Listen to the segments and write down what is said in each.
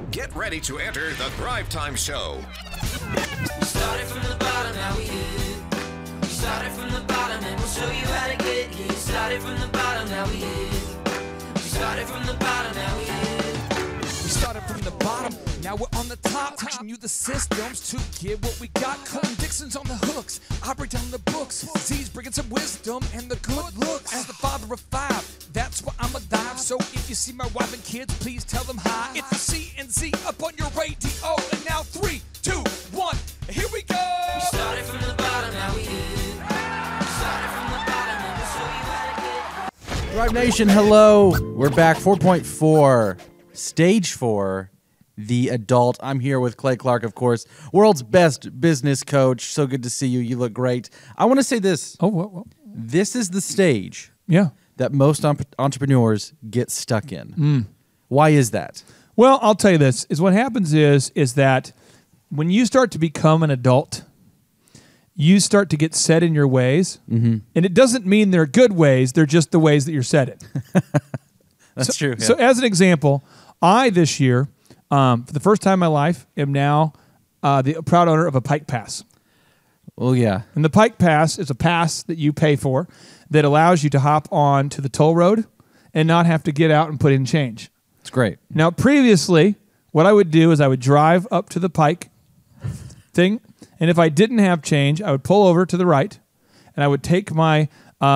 Get ready to enter the Thrive Time Show. We started from the bottom, now we here. We started from the bottom and we'll show you how to get here. Started from the bottom, now we here. We started from the bottom, now we here. We started from the bottom, now we're on the top. Teaching you the systems to get what we got. Cutting Dixon's on the hooks, I break down the books. Z's bringing some wisdom and the good looks. As the father of five, that's why I'm a dive. So if you see my wife and kids, please tell them hi. It's the C and Z up on your radio. And now 3, 2, 1, here we go. We started from the bottom, now we here. We started from the bottom and we'll show you how to get. Thrive Nation, hello. We're back. 4.4, stage 4, the adult. I'm here with Clay Clark, of course, world's best business coach. So good to see you. You look great. I want to say this. Oh, what? This is the stage that most entrepreneurs get stuck in. Why is that? Well, I'll tell you this. What happens is that when you start to become an adult, you start to get set in your ways. And it doesn't mean they're good ways. They're just the ways that you're set in. That's true. Yeah. So as an example, I this year, for the first time in my life, am now the proud owner of a Pike Pass. Oh, yeah. And the Pike Pass is a pass that you pay for that allows you to hop on to the toll road and not have to get out and put in change. It's great. Now, previously, what I would do is I would drive up to the Pike thing, and if I didn't have change, I would pull over to the right, and I would take my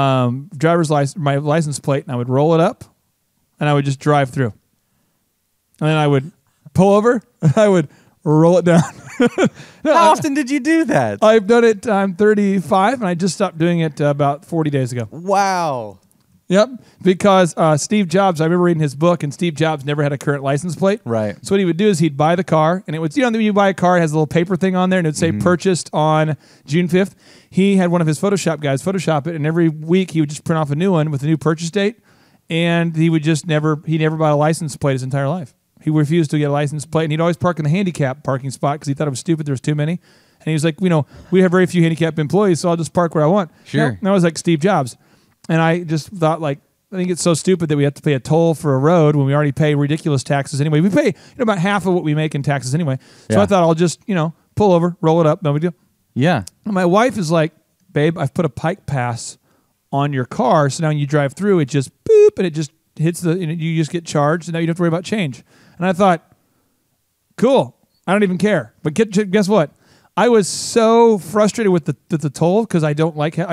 my license plate, and I would roll it up, and I would just drive through. And then I would pull over, and I would roll it down. How often did you do that? I've done it. I'm 35, and I just stopped doing it about 40 days ago. Wow. Yep, because Steve Jobs, I remember reading his book, and Steve Jobs never had a current license plate. Right. So what he would do is he'd buy the car, and it would, when you buy a car, it has a little paper thing on there, and it would say purchased on June 5th. He had one of his Photoshop guys Photoshop it, and every week he would just print off a new one with a new purchase date, and he would just never bought a license plate his entire life. He refused to get a license plate, and he'd always park in the handicap parking spot because he thought it was stupid. There was too many. And he was like, we have very few handicapped employees, so I'll just park where I want. Sure. And I was like Steve Jobs. And I just thought, I think it's so stupid that we have to pay a toll for a road when we already pay ridiculous taxes anyway. We pay about half of what we make in taxes anyway. So I thought I'll just, pull over, roll it up, no big deal. Yeah. And my wife is like, babe, I've put a Pike Pass on your car, so now when you drive through, it just boop, and it just hits you just get charged, and now you don't have to worry about change. And I thought, cool, I don't even care. But guess what? I was so frustrated with the toll because I don't like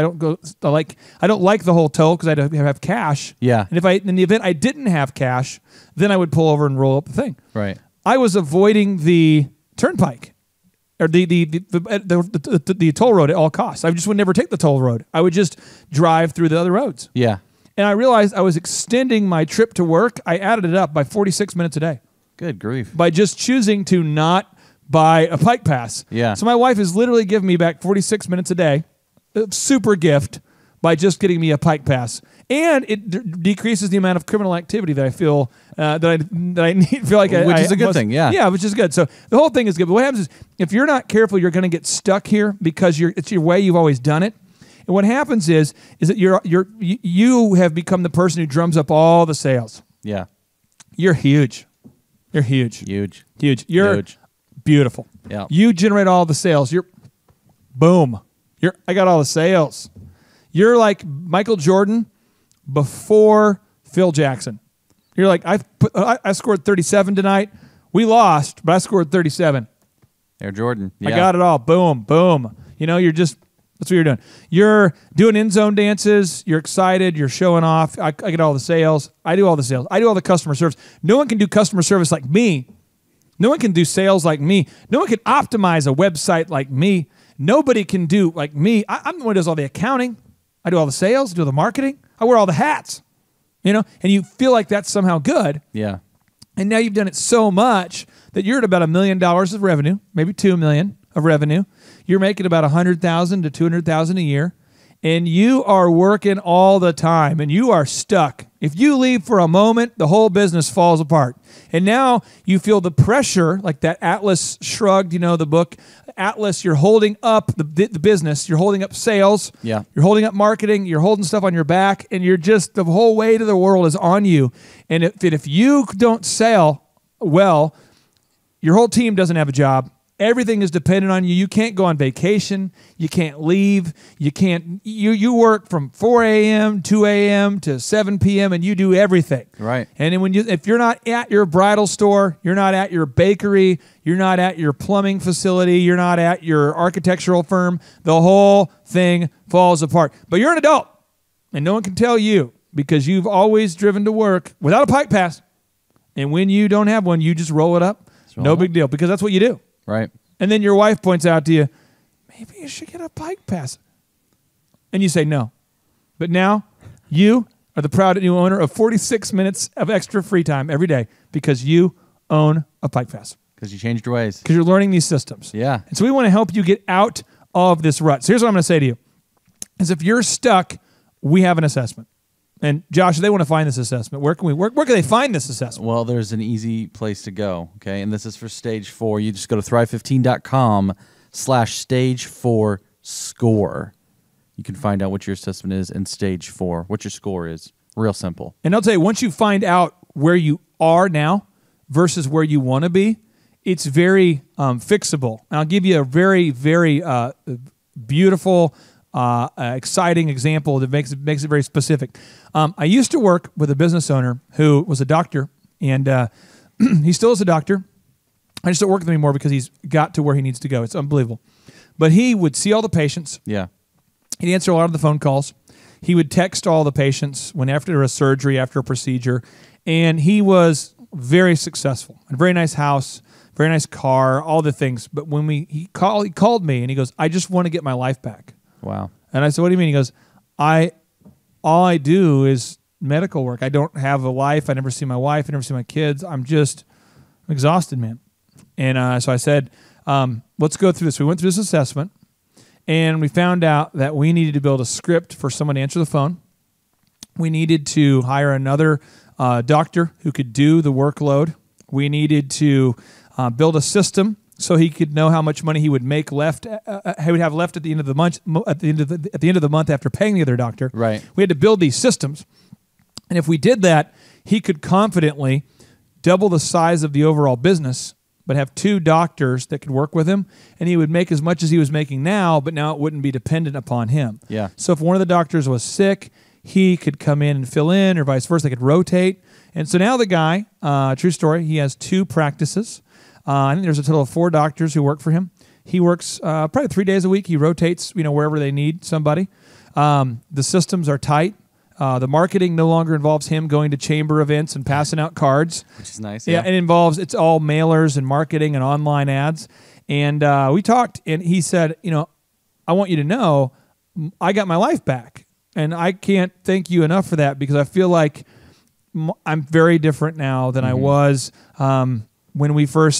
the whole toll because I don't have cash. Yeah. And if in the event I didn't have cash, then I would pull over and roll up the thing. Right. I was avoiding the turnpike or the toll road at all costs. I just would never take the toll road. I would just drive through the other roads. Yeah. And I realized I was extending my trip to work. I added it up by 46 minutes a day. Good grief. By just choosing to not buy a Pike Pass. Yeah. So my wife is literally giving me back 46 minutes a day, a super gift, by just getting me a Pike Pass. And it decreases the amount of criminal activity that I feel that I need, feel like which is a good thing, yeah. Yeah, which is good. So the whole thing is good. But what happens is if you're not careful, you're going to get stuck here because it's your way. You've always done it. And what happens is that you have become the person who drums up all the sales. Yeah. You're huge. You're huge. Huge. Huge. You're huge. Beautiful. Yeah. You generate all the sales. You're boom. I got all the sales. You're like Michael Jordan before Phil Jackson. You're like, I scored 37 tonight. We lost, but I scored 37. Air Jordan. Yeah. I got it all. Boom, boom. That's what you're doing. You're doing end zone dances. You're excited. You're showing off. I get all the sales. I do all the sales. I do all the customer service. No one can do customer service like me. No one can do sales like me. No one can optimize a website like me. Nobody can do like me. I'm the one who does all the accounting. I do all the sales. I do all the marketing. I wear all the hats. And you feel like that's somehow good. Yeah. And now you've done it so much that you're at about $1 million of revenue, maybe $2 million of revenue. You're making about $100,000 to $200,000 a year, and you are working all the time, and you are stuck. If you leave for a moment, the whole business falls apart. And now you feel the pressure, like that Atlas Shrugged, the book Atlas. You're holding up the business. You're holding up sales. Yeah. You're holding up marketing. You're holding stuff on your back, and you're just the whole weight of the world is on you. And if you don't sell well, your whole team doesn't have a job. Everything is dependent on you. You can't go on vacation. You can't leave. You can't. You work from 4 a.m., 2 a.m. to 7 p.m. and you do everything. Right. And then if you're not at your bridal store, you're not at your bakery, you're not at your plumbing facility, you're not at your architectural firm, the whole thing falls apart. But you're an adult, and no one can tell you because you've always driven to work without a Pike Pass. And when you don't have one, you just roll it up. No big deal because that's what you do. Right. And then your wife points out to you, maybe you should get a Pike Pass. And you say no. But now you are the proud new owner of 46 minutes of extra free time every day because you own a Pike Pass. Because you changed your ways. Because you're learning these systems. Yeah. And so we want to help you get out of this rut. So here's what I'm going to say to you. Is if you're stuck, we have an assessment. And Josh, if they want to find this assessment, where can they find this assessment? Well, there's an easy place to go, okay? And this is for stage 4. You just go to thrive15.com/stage4score. You can find out what your assessment is in stage 4, what your score is. Real simple. And I'll tell you, once you find out where you are now versus where you want to be, it's very fixable. And I'll give you a very, very beautiful, exciting example that makes it very specific. I used to work with a business owner who was a doctor, and he still is a doctor. I just don't work with him anymore because he's got to where he needs to go. It's unbelievable. But he would see all the patients. Yeah. He'd answer a lot of the phone calls. He would text all the patients when after a surgery, after a procedure, and he was very successful. A very nice house, very nice car, all the things. But when he called me and he goes, "I just want to get my life back." Wow. And I said, "What do you mean?" He goes, all I do is medical work. I don't have a life. I never see my wife. I never see my kids. I'm exhausted, man. And so I said, let's go through this. We went through this assessment, and we found out that we needed to build a script for someone to answer the phone. We needed to hire another doctor who could do the workload. We needed to build a system so he could know how much money he would make left. He would have left at the end of the month. At the end of the month, after paying the other doctor, right? We had to build these systems, and if we did that, he could confidently double the size of the overall business, but have 2 doctors that could work with him, and he would make as much as he was making now, but now it wouldn't be dependent upon him. Yeah. So if one of the doctors was sick, he could come in and fill in, or vice versa. They could rotate. And so now the guy, true story, he has 2 practices. I think there's a total of 4 doctors who work for him. He works probably 3 days a week. He rotates, wherever they need somebody. The systems are tight. The marketing no longer involves him going to chamber events and passing out cards. Which is nice. Yeah, it's all mailers and marketing and online ads. And we talked, and he said, I want you to know I got my life back. And I can't thank you enough for that because I feel like I'm very different now than I was when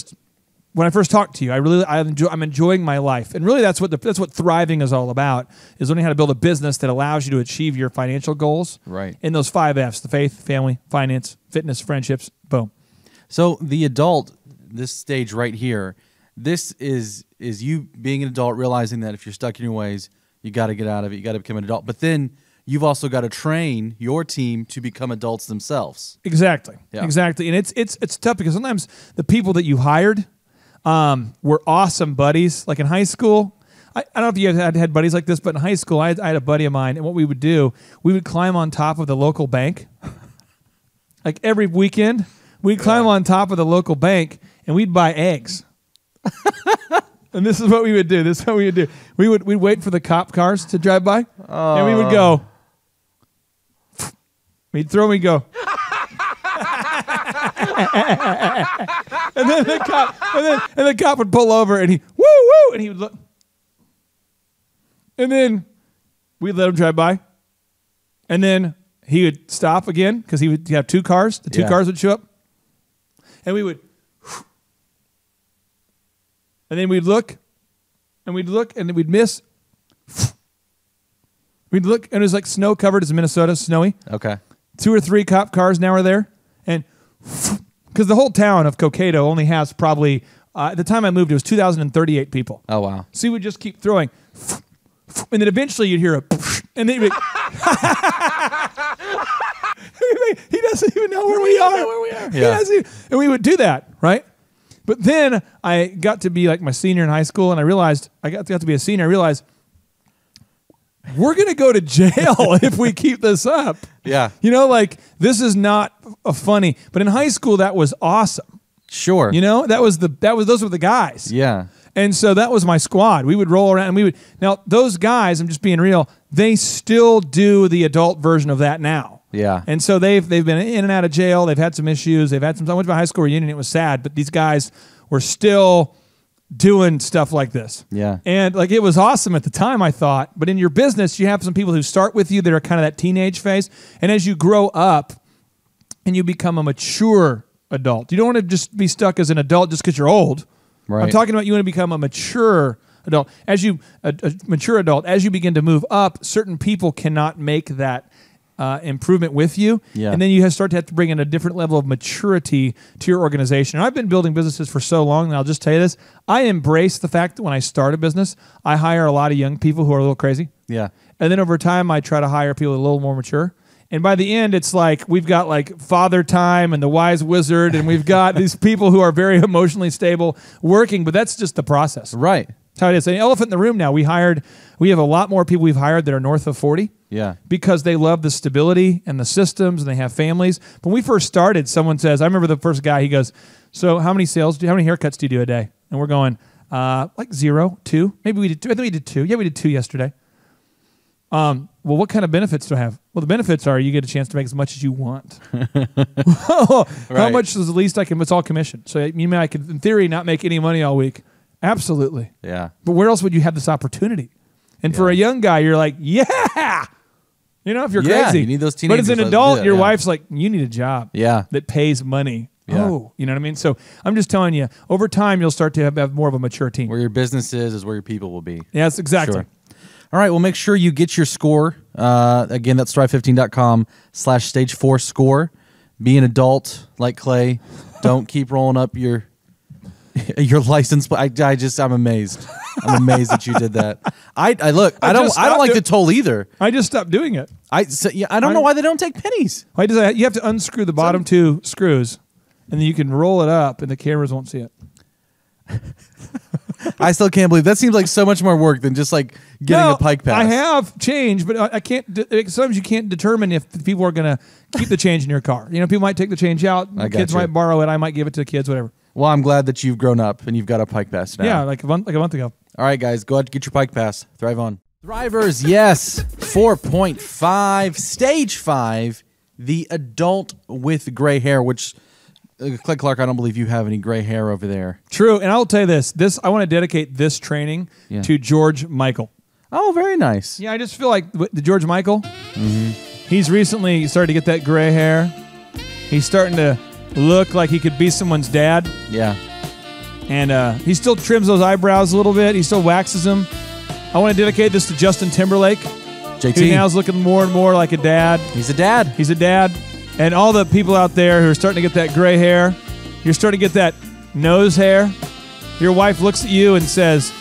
I first talked to you. I'm enjoying my life, and really that's what thriving is all about: is learning how to build a business that allows you to achieve your financial goals. Right. In those 5 F's: the faith, family, finance, fitness, friendships. Boom. So the adult, this stage right here, this is you being an adult, realizing that if you're stuck in your ways, you got to get out of it. You got to become an adult, but then you've also got to train your team to become adults themselves. Exactly. Yeah. Exactly. And it's tough because sometimes the people that you hired were awesome buddies. Like in high school, I don't know if you had buddies like this, but in high school, I had a buddy of mine, and what we would do, we would climb on top of the local bank. Like every weekend, we'd climb on top of the local bank, and we'd buy eggs. And this is what we would do. We'd wait for the cop cars to drive by, and we would go. We'd throw them and go. And then the cop would pull over, and he woo, and he would look. And then we'd let him drive by. And then he would stop again because he would have 2 cars. The 2 cars would show up. And we would. And then we'd look, and then we'd miss. We'd look, and it was like snow covered as Minnesota, snowy. Okay. 2 or 3 cop cars now are there. And because the whole town of Cokato only has probably, at the time I moved, it was 2,038 people. Oh, wow. So he would just keep throwing. And then eventually you'd hear a, and then he'd be, he doesn't even know where we are. Yeah. And we would do that, right? But then I got to be like my senior in high school, and I realized I got to be a senior. I realized we're going to go to jail if we keep this up. Yeah. You know, like this is not a funny. But in high school, that was awesome. Sure. You know, those were the guys. Yeah. And so that was my squad. We would roll around, and now those guys, I'm just being real, they still do the adult version of that now. Yeah. And so they've been in and out of jail. They've had some issues. I went to my high school reunion. It was sad, but these guys were still doing stuff like this. Yeah. And like it was awesome at the time, I thought. But in your business, you have some people who start with you that are kind of that teenage phase. And as you grow up and you become a mature adult, you don't want to just be stuck as an adult just because you're old. Right. I'm talking about you want to become a mature adult. As you a mature adult, as you begin to move up, certain people cannot make that improvement with you. Yeah. And then you start to have to bring in a different level of maturity to your organization. And I've been building businesses for so long, and I'll just tell you this. I embrace the fact that when I start a business, I hire a lot of young people who are a little crazy. Yeah. And then over time, I try to hire people a little more mature. And by the end, it's like we've got like Father Time and the Wise Wizard, and we've got these people who are very emotionally stable working, but that's just the process. Right. That's how it is. An elephant in the room now. We have a lot more people we've hired that are north of 40. Yeah. Because they love the stability and the systems, and they have families. When we first started, someone says, I remember the first guy, he goes, so how many haircuts do you do a day? And we're going, like 0, 2. Maybe we did 2. I think we did 2. Yeah, we did 2 yesterday. Well, what kind of benefits do I have? Well, the benefits are you get a chance to make as much as you want. How much is the least I can? It's all commission. So you mean I could, in theory, not make any money all week? Absolutely. Yeah. But where else would you have this opportunity? And for a young guy, you're like, yeah. You know, if you're crazy. You need those But teenagers. as an adult, your wife's like, you need a job that pays money. Yeah. Oh, you know what I mean? So I'm just telling you, over time, you'll start to have more of a mature team. Where your business is where your people will be. Yes, exactly. Sure. All right, well, make sure you get your score. Again, that's strive15.com/stage4score. Be an adult like Clay. Don't keep rolling up your license plate. I'm amazed. I'm amazed that you did that. I don't like the toll either. I just stopped doing it. I don't know why they don't take pennies. You have to unscrew the bottom 2 screws, and then you can roll it up, and the cameras won't see it. I still can't believe that. Seems like so much more work than just like getting a pike pass. I have change, but I can't. Sometimes you can't determine if the people are going to keep the change in your car. You know, people might take the change out. Kids might borrow it. I might give it to the kids. Whatever. Well, I'm glad that you've grown up and you've got a pike pass now. Yeah, like a month ago. All right, guys, go out and get your pike pass. Thrive on. Thrivers, yes. 4.5, stage 5, the adult with gray hair, which. Clay Clark, I don't believe you have any gray hair over there. True, and I'll tell you this. I want to dedicate this training to George Michael. Oh, very nice. Yeah, I just feel like the George Michael, he's recently started to get that gray hair. He's starting to look like he could be someone's dad. Yeah. And he still trims those eyebrows a little bit. He still waxes them. I want to dedicate this to Justin Timberlake. JT. Who now is looking more and more like a dad. He's a dad. He's a dad. And all the people out there who are starting to get that gray hair, you're starting to get that nose hair. Your wife looks at you and says,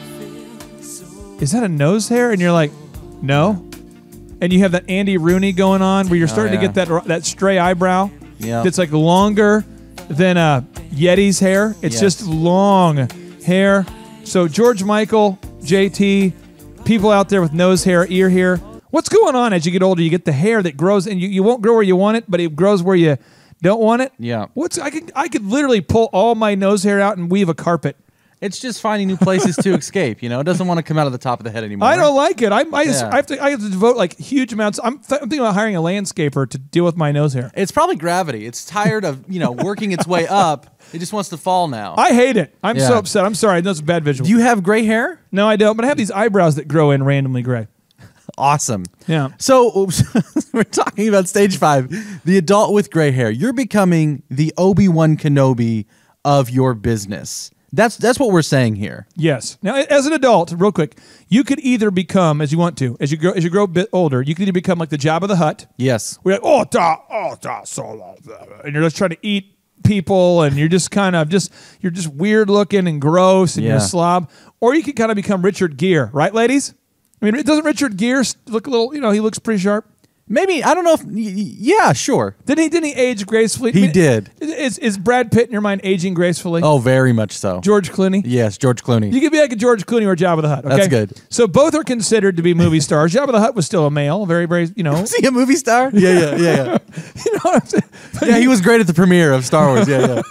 is that a nose hair? And you're like, no. And you have that Andy Rooney going on where you're starting to get that stray eyebrow. Yeah. That's like longer than Yeti's hair. It's just long hair. So George Michael, JT, people out there with nose hair, ear hair, what's going on as you get older? You get the hair that grows, and you won't grow where you want it, but it grows where you don't want it. Yeah. I could literally pull all my nose hair out and weave a carpet. It's just finding new places to escape. You know, it doesn't want to come out of the top of the head anymore. I don't like it. I have to devote like huge amounts. I'm thinking about hiring a landscaper to deal with my nose hair. It's probably gravity. It's tired of working its way up. It just wants to fall now. I hate it. I'm so upset. I'm sorry. That's a bad visual. Do you have gray hair? No, I don't. But I have these eyebrows that grow in randomly gray. Awesome. Yeah. So we're talking about stage 5, the adult with gray hair. You're becoming the Obi-Wan Kenobi of your business. That's what we're saying here. Yes. Now, as an adult, real quick, you could either become, as you want to, as you grow a bit older, you could either become like the Jabba the Hutt. Yes. We're like, and you're just trying to eat people, and you're just kind of you're just weird looking and gross, and you're a slob. Or you could kind of become Richard Gere, right, ladies? I mean, doesn't Richard Gere look a little? He looks pretty sharp. Maybe, I don't know if, yeah, sure. Didn't he age gracefully? He did. Is Brad Pitt in your mind aging gracefully? Oh, very much so. George Clooney? Yes, George Clooney. You could be like a George Clooney or Jabba the Hutt. Okay? That's good. So both are considered to be movie stars. Jabba the Hutt was still a male, very, very, you know. Is he a movie star? Yeah. You know what I'm saying? Yeah, he was great at the premiere of Star Wars. Yeah.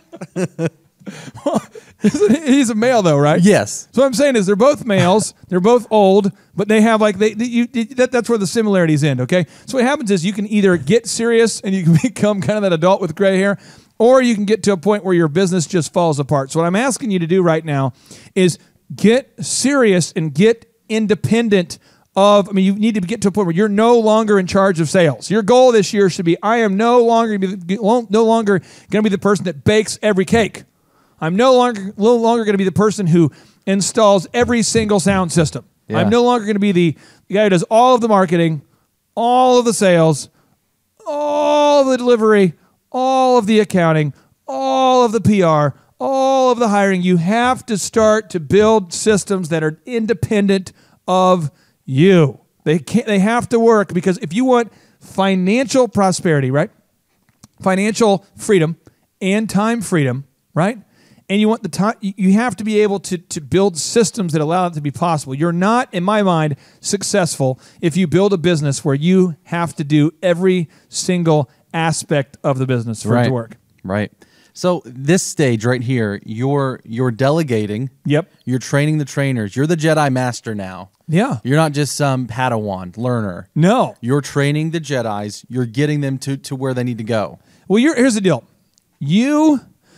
He's a male though, right? Yes. So what I'm saying is they're both males, they're both old, but they have like that's where the similarities end, okay? So what happens is you can either get serious and you can become kind of that adult with gray hair, or you can get to a point where your business just falls apart. So what I'm asking you to do right now is get serious and get independent you need to get to a point where you're no longer in charge of sales. Your goal this year should be, I am no longer going to be the person that bakes every cake. I'm no longer going to be the person who installs every single sound system. Yeah. I'm no longer going to be the guy who does all of the marketing, all of the sales, all of the delivery, all of the accounting, all of the PR, all of the hiring. You have to start to build systems that are independent of you. They have to work, because if you want financial prosperity, right? Financial freedom and time freedom, right? And you want the time, you have to be able to build systems that allow it to be possible. You're not, in my mind, successful if you build a business where you have to do every single aspect of the business for it to work. Right. So this stage right here, you're delegating. Yep. You're training the trainers. You're the Jedi Master now. Yeah. You're not just some Padawan learner. No. You're training the Jedis. You're getting them to where they need to go. Well, here's the deal. You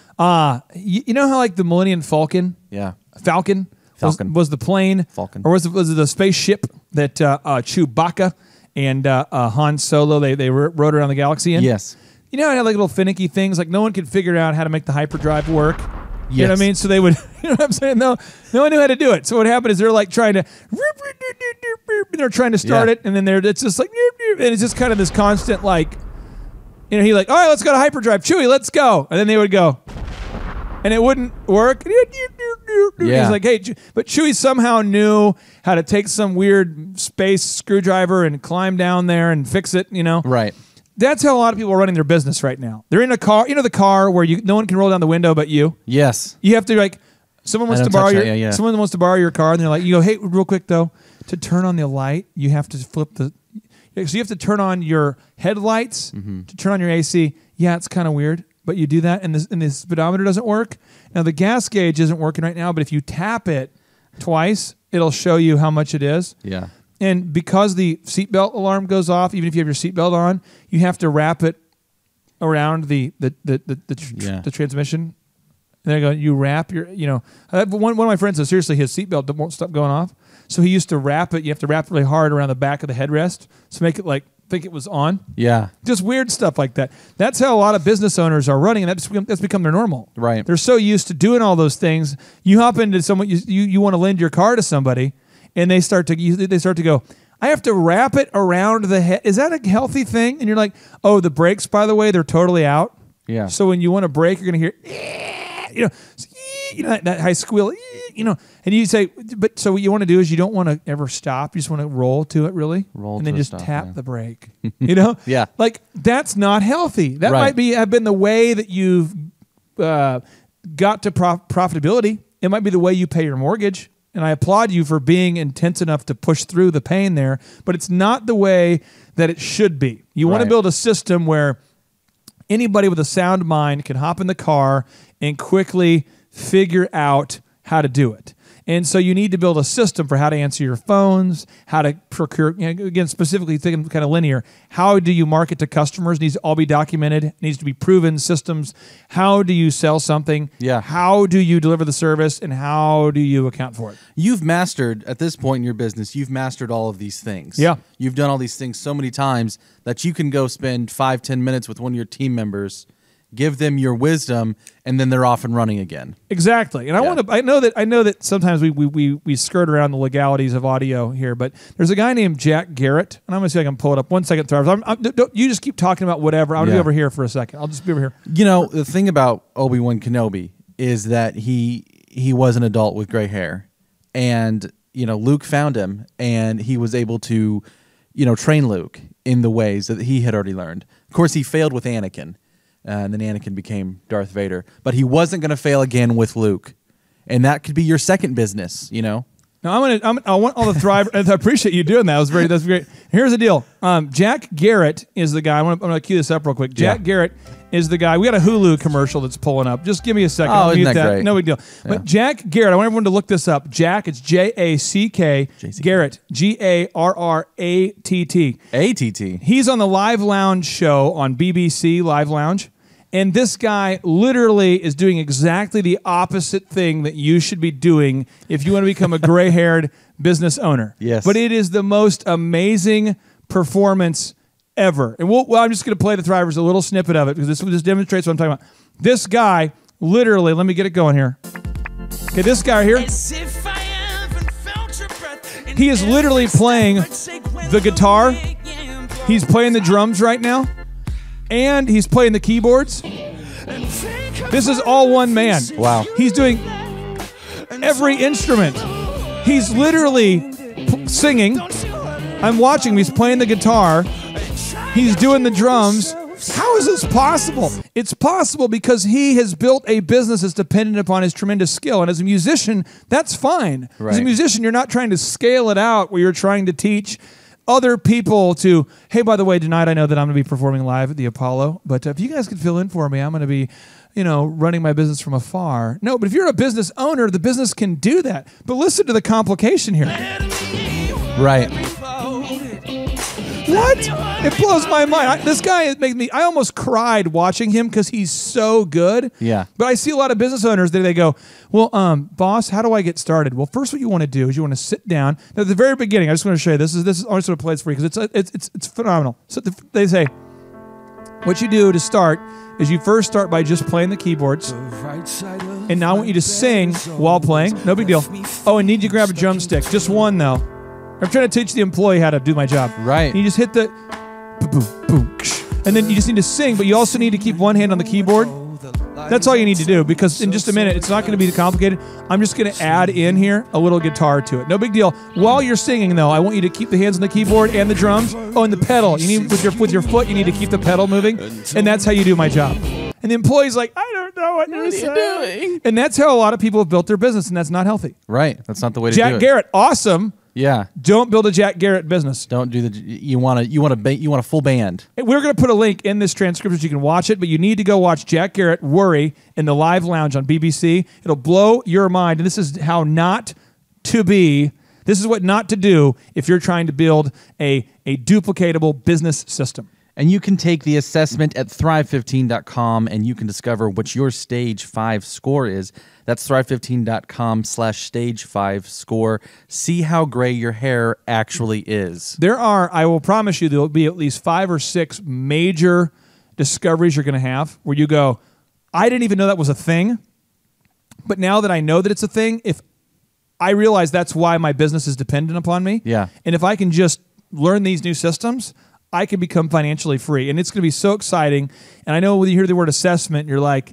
know how like the Millennium Falcon? Yeah. Falcon. Was the plane. Falcon. Or was it the spaceship that Chewbacca and Han Solo, they rode around the galaxy in? Yes. You know, it had like little finicky things. Like no one could figure out how to make the hyperdrive work. You know what I Yes. mean? So they would, you know what I'm saying? No one knew how to do it. So what happened is they're like trying to, they're trying to start it, and then it's just like, and it's just kind of this constant like, you know, he like, all right, let's go to hyperdrive. Chewie, let's go. And then they would go. And it wouldn't work. Yeah. He's like, hey, but Chewie somehow knew how to take some weird space screwdriver and climb down there and fix it, you know? Right. That's how a lot of people are running their business right now. They're in a car, you know, the car where no one can roll down the window but you. Yes. You have to like, someone wants I to don't borrow touch your, that, yeah. someone wants to borrow your car, and they're like, you go, hey, real quick though, to turn on the light, you have to flip the. So you have to turn on your headlights to turn on your AC. Yeah, it's kind of weird, but you do that, and the speedometer doesn't work. Now the gas gauge isn't working right now, but if you tap it twice, it'll show you how much it is. Yeah. And because the seatbelt alarm goes off, even if you have your seatbelt on, you have to wrap it around the transmission. And there you go. You wrap your, you know, one of my friends says, seriously, his seatbelt won't stop going off. So he used to wrap it. You have to wrap it really hard around the back of the headrest to make it like, think it was on. Yeah. Just weird stuff like that. That's how a lot of business owners are running, and that's become their normal. Right. They're so used to doing all those things. You hop into someone, you want to lend your car to somebody, and they start to go, I have to wrap it around the head. Is that a healthy thing? And you're like, oh, the brakes, by the way, they're totally out. Yeah. So when you want to brake, you're going to hear, that high squeal, and you say, but so what you want to do is you don't want to ever stop. You just want to roll to it, really. Roll and then to a just stop, tap yeah. the brake. You know? Yeah. Like, that's not healthy. That Right. might have been the way that you've got to profitability. It might be the way you pay your mortgage. And I applaud you for being intense enough to push through the pain there, but it's not the way that it should be. You want to Right. build a system where anybody with a sound mind can hop in the car and quickly figure out how to do it. And so you need to build a system for how to answer your phones, how to procure, again, specifically thinking kind of linear. How do you market to customers? It needs to all be documented. It needs to be proven systems. How do you sell something? Yeah. How do you deliver the service? And how do you account for it? You've mastered, at this point in your business, you've mastered all of these things. Yeah. You've done all these things so many times that you can go spend 5-10 minutes with one of your team members, give them your wisdom, and then they're off and running again. Exactly. And I know that sometimes we skirt around the legalities of audio here, but there's a guy named Jack Garrett, and I'm going to see if I can pull it up. 1 second, Travis. You just keep talking about whatever. I'm going to be over here for a second. I'll just be over here. You know, the thing about Obi-Wan Kenobi is that he was an adult with gray hair. And, you know, Luke found him, and he was able to, train Luke in the ways that he had already learned. Of course, he failed with Anakin, and then Anakin became Darth Vader. But he wasn't going to fail again with Luke, and that could be your second business. Now I want all the Thrive. I appreciate you doing that. That's great. Here's the deal. Jack Garrett is the guy. I'm gonna cue this up real quick. Jack Garrett is the guy. We got a Hulu commercial that's pulling up. Just give me a second. Oh, I'll isn't mute that great? No big deal. Yeah. But Jack Garrett, I want everyone to look this up. Jack, it's Jack Garrett, Garratt. ATT. He's on the Live Lounge show on BBC Live Lounge. And this guy literally is doing exactly the opposite thing that you should be doing if you want to become a gray-haired business owner. Yes. But it is the most amazing performance ever. And I'm just going to play the Thrivers, a little snippet of it, because this demonstrates what I'm talking about. This guy literally, let me get it going here. Okay, this guy here, he is literally playing the guitar. He's playing the drums right now. And he's playing the keyboards. This is all one man. Wow. He's doing every instrument. He's literally singing. I'm watching him. He's playing the guitar. He's doing the drums. How is this possible? It's possible because he has built a business that's dependent upon his tremendous skill. And as a musician, that's fine. Right. As a musician, you're not trying to scale it out where you're trying to teach other people to, hey, by the way, tonight I know that I'm going to be performing live at the Apollo, but if you guys could fill in for me, I'm going to be, running my business from afar. No, but if you're a business owner, the business can do that. But listen to the complication here. Right. What? It blows my mind. This guy makes me, I almost cried watching him because he's so good. Yeah. But I see a lot of business owners that they go, well, boss, how do I get started? Well, first what you want to do is you want to sit down. Now, at the very beginning, I just want to show you this. I just want to play this for you because it's phenomenal. So they say, what you do to start is you first start by just playing the keyboards. And now I want you to sing while playing. No big deal. Oh, I need you to grab a drumstick. Just one, though. I'm trying to teach the employee how to do my job. Right. And you just hit the boom, boom, and then you just need to sing, but you also need to keep one hand on the keyboard. That's all you need to do, because in just a minute, it's not going to be complicated. I'm just going to add in here a little guitar to it. No big deal. While you're singing, though, I want you to keep the hands on the keyboard and the drums. Oh, and the pedal. You need with your foot, you need to keep the pedal moving, and that's how you do my job. And the employee's like, I don't know what you're doing. And that's how a lot of people have built their business, and that's not healthy. Right. That's not the way to do it. Jack Garrett, awesome. Yeah. Don't build a Jack Garrett business. Don't do you want a full band. We're going to put a link in this transcript so you can watch it, but you need to go watch Jack Garrett Worry in the Live Lounge on BBC. It'll blow your mind, and this is how not to be. This is what not to do if you're trying to build a duplicatable business system. And you can take the assessment at thrive15.com, and you can discover what your stage 5 score is. That's thrive15.com/stage 5 score. See how gray your hair actually is. I will promise you, there will be at least 5 or 6 major discoveries you're going to have where you go, I didn't even know that was a thing. But now that I know that it's a thing, if I realize that's why my business is dependent upon me. Yeah. And if I can just learn these new systems, I can become financially free. And it's going to be so exciting. And I know when you hear the word assessment, you're like,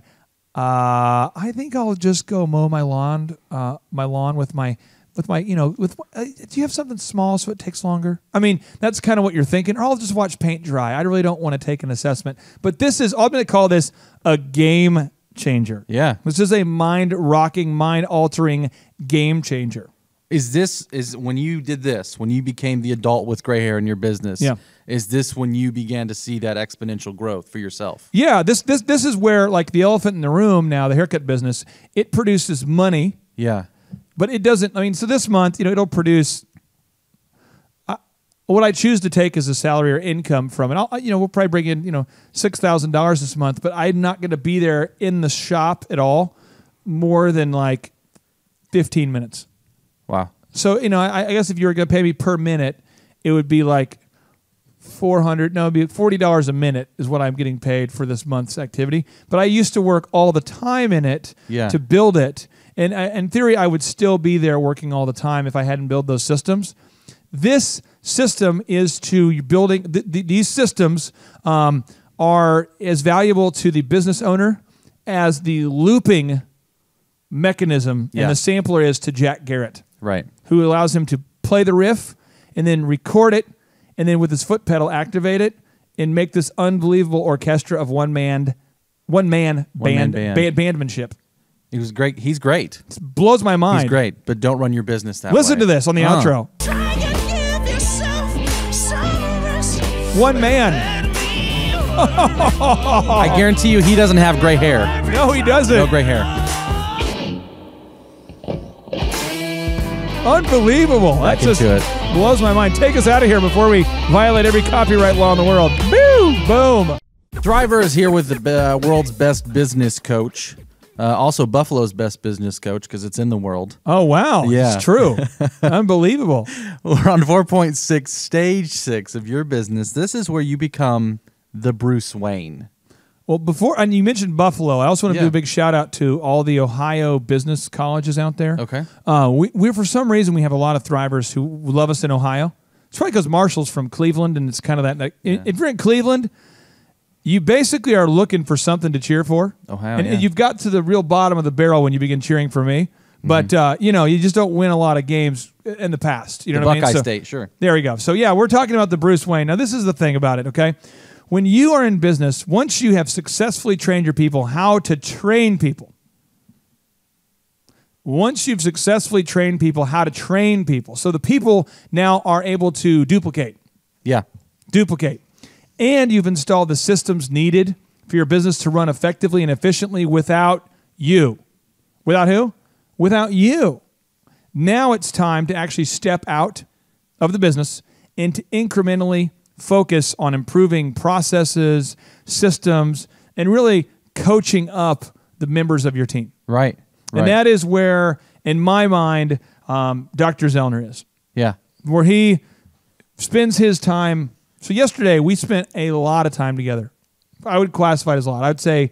I think I'll just go mow my lawn with my, do you have something small so it takes longer? I mean, that's kind of what you're thinking. Or I'll just watch paint dry. I really don't want to take an assessment. But I'm going to call this a game changer. Yeah. This is a mind-rocking, mind-altering game changer. Is when you did this, when you became the adult with gray hair in your business, Yeah. is this when you began to see that exponential growth for yourself? Yeah, this is where, like the elephant in the room now, the haircut business, it produces money, Yeah. but it doesn't, so this month, it'll produce what I choose to take as a salary or income from it. We'll probably bring in, $6,000 this month, but I'm not going to be there in the shop at all more than like 15 minutes. Wow. So, I guess if you were going to pay me per minute, it would be like it'd be $40 a minute is what I'm getting paid for this month's activity. But I used to work all the time in it to build it. And in theory, I would still be there working all the time if I hadn't built those systems. This system is to building, these systems are as valuable to the business owner as the looping mechanism and the sampler is to Jack Garrett. Right. Who allows him to play the riff and then record it and then with his foot pedal activate it and make this unbelievable orchestra of one man bandmanship. He was great. He's great. It blows my mind. He's great, but don't run your business that way. Listen to this on the outro. One man. I guarantee you he doesn't have gray hair. No, he doesn't. No gray hair. Unbelievable. That just into it. blows my mind. Take us out of here before we violate every copyright law in the world. Boom. Thriver is here with the world's best business coach. Also Buffalo's best business coach because it's in the world. Oh, wow. Yeah. It's true. Unbelievable. We're on 4.6, stage 6 of your business. This is where you become the Bruce Wayne. Well, and you mentioned Buffalo. I also want to do Yeah. a big shout out to all the Ohio business colleges out there. Okay. We for some reason, we have a lot of Thrivers who love us in Ohio. It's probably because Marshall's from Cleveland, and it's kind of that. If you're in Cleveland, you basically are looking for something to cheer for. Ohio, and yeah. you've got to the real bottom of the barrel when you begin cheering for me. But, you just don't win a lot of games in the past. You know The what I mean? Buckeye So, State, sure. there we go. So, yeah, we're talking about the Bruce Wayne. Now, this is the thing about it, okay? When you are in business, once you have successfully trained your people how to train people, so the people now are able to duplicate. Yeah. And you've installed the systems needed for your business to run effectively and efficiently without you. Without who? Without you. Now it's time to actually step out of the business and to incrementally focus on improving processes, systems, and really coaching up the members of your team. Right. And that is where, in my mind, Dr. Zellner is. Yeah. Where he spends his time. So yesterday, we spent a lot of time together. I would classify it as a lot. I would say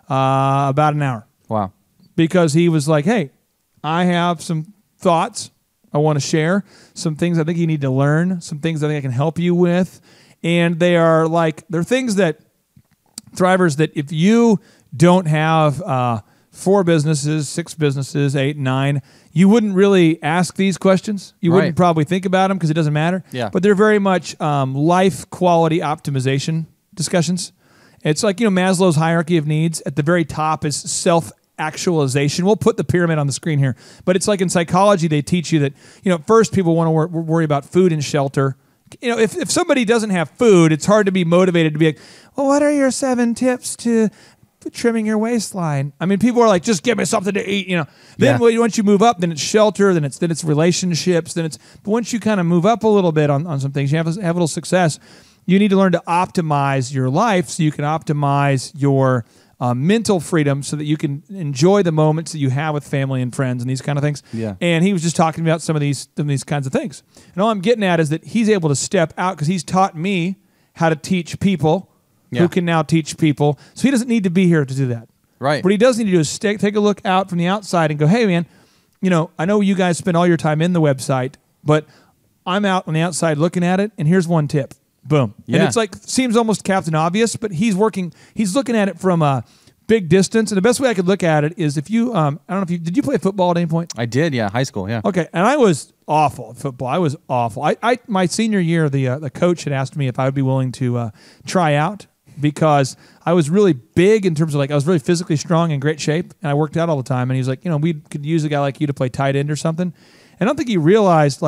about an hour. Wow. Because he was like, hey, I have some thoughts I want to share, some things I think you need to learn, some things I think I can help you with. And they're things that, Thrivers, that if you don't have 4 businesses, 6 businesses, 8, 9, you wouldn't really ask these questions. You wouldn't probably think about them because it doesn't matter. Yeah. But they're very much life quality optimization discussions. It's like, Maslow's hierarchy of needs. At the very top is self-actualization. We'll put the pyramid on the screen here. But it's like in psychology, they teach you that, first people want to worry about food and shelter. If somebody doesn't have food, it's hard to be motivated to be like, well, what are your 7 tips to trimming your waistline? I mean, people are like, just give me something to eat, Then once you move up, then it's shelter, then it's relationships, but once you kind of move up a little bit on some things, you have a little success, you need to learn to optimize your life so you can optimize your mental freedom so that you can enjoy the moments that you have with family and friends and these kind of things. Yeah. And he was just talking about some of these kinds of things. And all I'm getting at is that he's able to step out because he's taught me how to teach people who can now teach people. So he doesn't need to be here to do that. Right. What he does need to do is take a look out from the outside and go, hey, man, I know you guys spend all your time in the website, but I'm out on the outside looking at it, and here's one tip. Boom. Yeah. And it's like, seems almost Captain Obvious, but he's looking at it from a big distance. And the best way I could look at it is if you, I don't know if did you play football at any point? I did, yeah. High school, yeah. Okay. And I was awful at football. I was awful. My senior year, the coach had asked me if I would be willing to try out because I was really big in terms of I was really physically strong and great shape. And I worked out all the time. And he was like, we could use a guy like you to play tight end or something. And I don't think he realized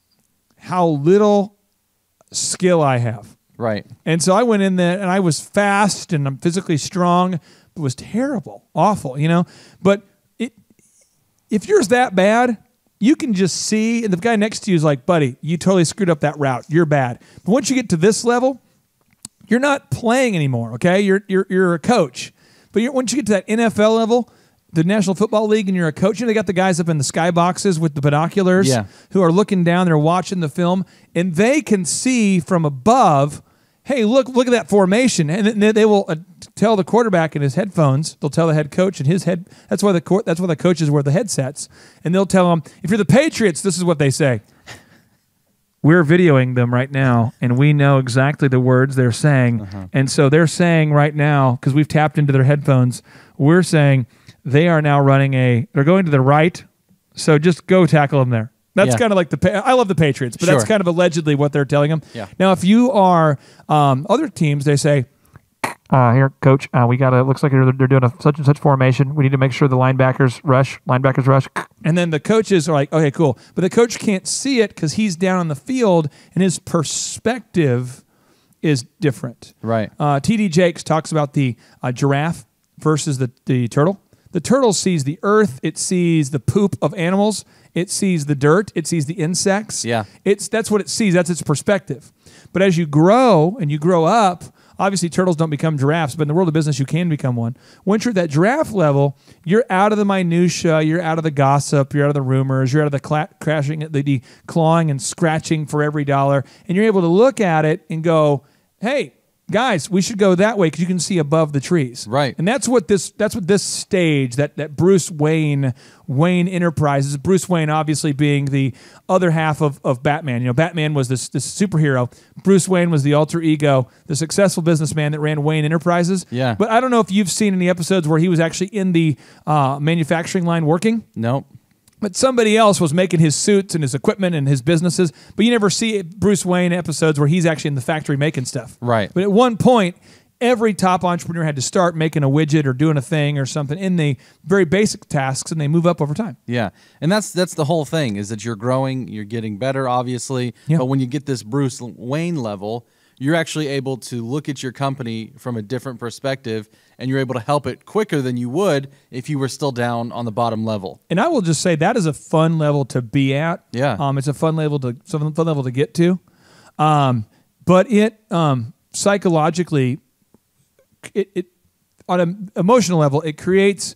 how little skill I have. Right. And so I went in there and I was fast and I'm physically strong. It was terrible, awful, But if yours that bad, you can just see, and the guy next to you is like, buddy, you totally screwed up that route. You're bad. But once you get to this level, you're not playing anymore, okay? You're a coach. But once you get to that NFL level, the National Football League, and you're a coach, they got the guys up in the sky boxes with the binoculars who are looking down, they're watching the film, and they can see from above, hey, look at that formation. And then they will tell the quarterback in his headphones, they'll tell the head coach in his head, that's why the coaches wear the headsets, and they'll tell them, if you're the Patriots, this is what they say. We're videoing them right now, and we know exactly the words they're saying. And so they're saying right now, because we've tapped into their headphones, we're saying they are now they're going to the right, so just go tackle them there. That's Yeah. kind of like I love the Patriots, but that's Sure. kind of allegedly what they're telling him. Yeah. Now, if you are other teams, they say, here, coach, we got to, looks like they're doing a such and such formation. We need to make sure the linebackers rush. And then the coaches are like, okay, cool. But the coach can't see it because he's down on the field and his perspective is different. Right. T.D. Jakes talks about the giraffe versus the turtle. The turtle sees the earth. It sees the poop of animals. It sees the dirt. It sees the insects. Yeah. That's what it sees. That's its perspective. But as you grow and you grow up, obviously turtles don't become giraffes, but in the world of business, you can become one. Once you're at that giraffe level, you're out of the minutia, you're out of the gossip, you're out of the rumors, you're out of the crashing, the clawing and scratching for every dollar, and you're able to look at it and go, hey, guys, we should go that way because you can see above the trees. Right. And that's what this stage, that Bruce Wayne Enterprises, Bruce Wayne obviously being the other half of Batman. You know, Batman was this superhero. Bruce Wayne was the alter ego, the successful businessman that ran Wayne Enterprises. Yeah. But I don't know if you've seen any episodes where he was actually in the manufacturing line working. Nope. But somebody else was making his suits and his equipment and his businesses. But you never see Bruce Wayne episodes where he's actually in the factory making stuff. Right. But at one point, every top entrepreneur had to start making a widget or doing a thing or something in the very basic tasks, and they move up over time. Yeah, and that's the whole thing, is that you're growing, you're getting better, obviously. Yeah. But when you get this Bruce Wayne level, you're actually able to look at your company from a different perspective, and you're able to help it quicker than you would if you were still down on the bottom level. And I will just say that is a fun level to be at. Yeah. It's a fun level to get to. But it psychologically, it on an emotional level, it creates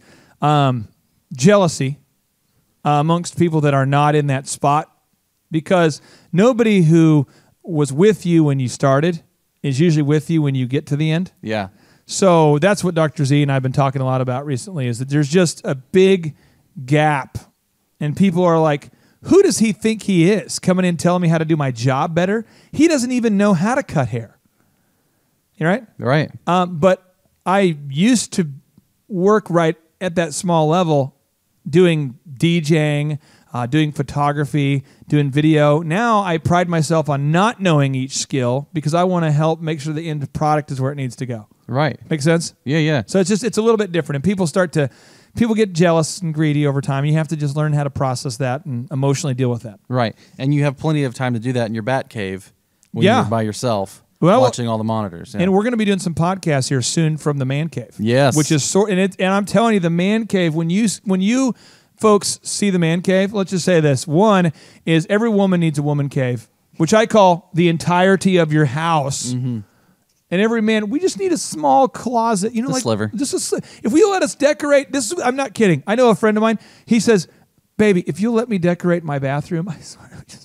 jealousy amongst people that are not in that spot, because nobody who was with you when you started is usually with you when you get to the end. Yeah. So that's what Dr. Z and I have been talking a lot about recently, is that there's just a big gap, and people are like, who does he think he is, coming in telling me how to do my job better? He doesn't even know how to cut hair. You right? Right. But I used to work right at that small level doing DJing, doing photography, doing video. Now I pride myself on not knowing each skill because I want to help make sure the end product is where it needs to go. Right. Make sense? Yeah, yeah. So it's a little bit different, and people get jealous and greedy over time. You have to just learn how to process that and emotionally deal with that. Right. And you have plenty of time to do that in your bat cave when Yeah. you're by yourself, Well, watching all the monitors. Yeah. And we're going to be doing some podcasts here soon from the man cave. Yes. Which is and I'm telling you, the man cave, when you folks see the man cave, let's just say this. One is every woman needs a woman cave, which I call the entirety of your house. Mm-hmm. And every man, we just need a small closet, A sliver. Just if we let us decorate, I'm not kidding. I know a friend of mine. He says, "Baby, if you'll let me decorate my bathroom," I swear,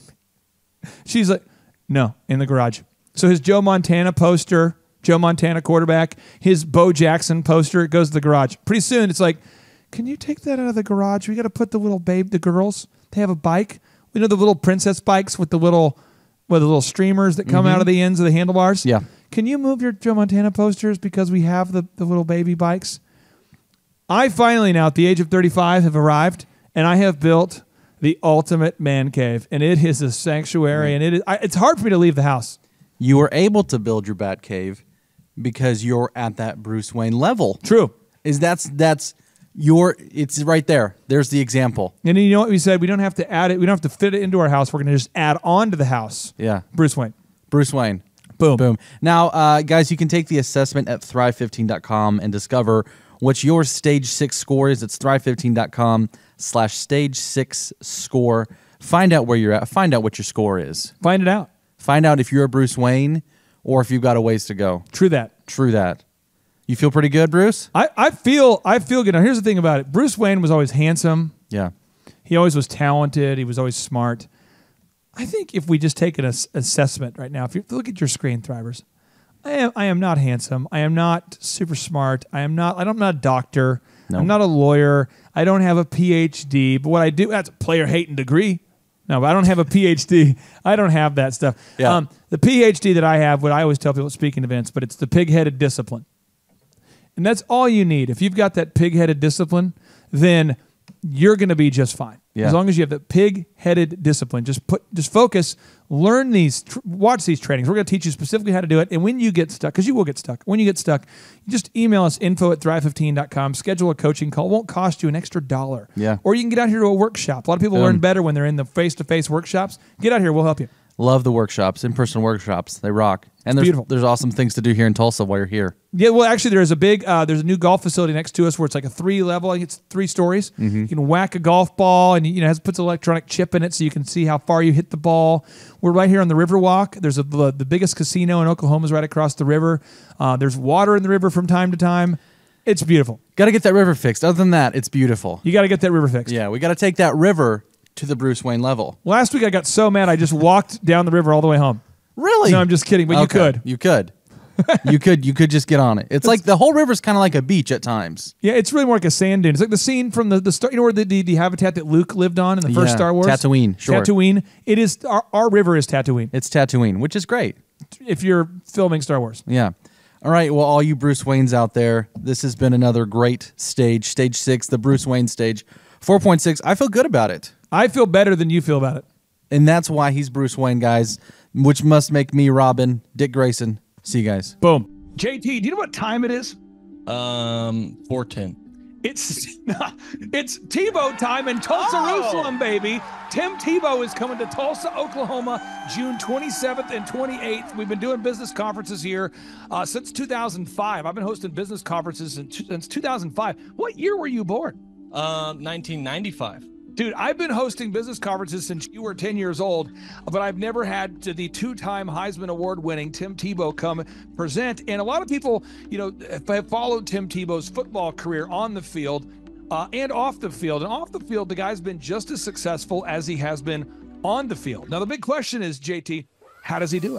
she's like, "No, in the garage." So his Joe Montana poster, Joe Montana quarterback, his Bo Jackson poster, it goes to the garage. Pretty soon, it's like, "Can you take that out of the garage? We got to put the girls. They have a bike. We know the little princess bikes with the little streamers that come out of the ends of the handlebars. Yeah. Can you move your Joe Montana posters because we have the little baby bikes?" I finally, now at the age of 35, have arrived, and I have built the ultimate man cave, and it is a sanctuary, and it's hard for me to leave the house. You were able to build your bat cave because you're at that Bruce Wayne level. True. It's right there. There's the example. And you know what we said? We don't have to add it. We don't have to fit it into our house. We're going to just add on to the house. Yeah. Bruce Wayne. Bruce Wayne. Boom. Boom. Now, guys, you can take the assessment at thrive15.com and discover what your stage 6 score is. It's thrive15.com/stage 6 score. Find out where you're at. Find out what your score is. Find it out. Find out if you're a Bruce Wayne or if you've got a ways to go. True that. True that. You feel pretty good, Bruce? I feel good. Now, here's the thing about it. Bruce Wayne was always handsome. Yeah. He always was talented. He was always smart. I think if we just take an assessment right now, if you look at your screen, Thrivers, I am not handsome. I am not super smart. I'm not a doctor. No. I'm not a lawyer. I don't have a PhD. But what I do, that's a player hating degree. No, but I don't have a PhD. I don't have that stuff. Yeah. The PhD that I have, what I always tell people at speaking events, but it's the pig-headed discipline. And that's all you need. If you've got that pig-headed discipline, then you're going to be just fine. Yeah. As long as you have the pig-headed discipline. Just focus, learn these, watch these trainings. We're going to teach you specifically how to do it. And when you get stuck, because you will get stuck, when you get stuck, you just email us info@thrive15.com, schedule a coaching call. It won't cost you an extra $1. Yeah. Or you can get out here to a workshop. A lot of people learn better when they're in the face-to-face workshops. Get out here. We'll help you. Love the workshops, in-person workshops. They rock. And there's beautiful. There's awesome things to do here in Tulsa while you're here. Yeah, well, actually, there's a new golf facility next to us where it's like a 3-level. I think it's 3 stories. Mm-hmm. You can whack a golf ball, and it puts an electronic chip in it so you can see how far you hit the ball. We're right here on the Riverwalk. There's the biggest casino in Oklahoma is right across the river. There's water in the river from time to time. It's beautiful. Got to get that river fixed. Other than that, it's beautiful. You got to get that river fixed. Yeah, we got to take that river to the Bruce Wayne level. Last week I got so mad I just walked down the river all the way home. Really? No, I'm just kidding, but Okay. You could. You could just get on it. It's like the whole river's kind of like a beach at times. Yeah, it's really more like a sand dune. It's like the scene from the Star, where the habitat that Luke lived on in the first Star Wars? Tatooine, sure. Tatooine. It is, our river is Tatooine. It's Tatooine, which is great. If you're filming Star Wars. Yeah. All right, well, all you Bruce Waynes out there, this has been another great stage. Stage 6, the Bruce Wayne stage. 4.6, I feel good about it. I feel better than you feel about it. And that's why he's Bruce Wayne, guys, which must make me Robin, Dick Grayson. See you guys. Boom. JT, do you know what time it is? 4:10. It's Tebow time in Tulsa, Jerusalem, baby. Tim Tebow is coming to Tulsa, Oklahoma, June 27th and 28th. We've been doing business conferences here since 2005. I've been hosting business conferences since 2005. What year were you born? 1995. Dude, I've been hosting business conferences since you were 10 years old, but I've never had the 2-time Heisman Award winning Tim Tebow come present. And a lot of people, have followed Tim Tebow's football career on the field and off the field. And off the field, the guy's been just as successful as he has been on the field. Now, the big question is, JT, how does he do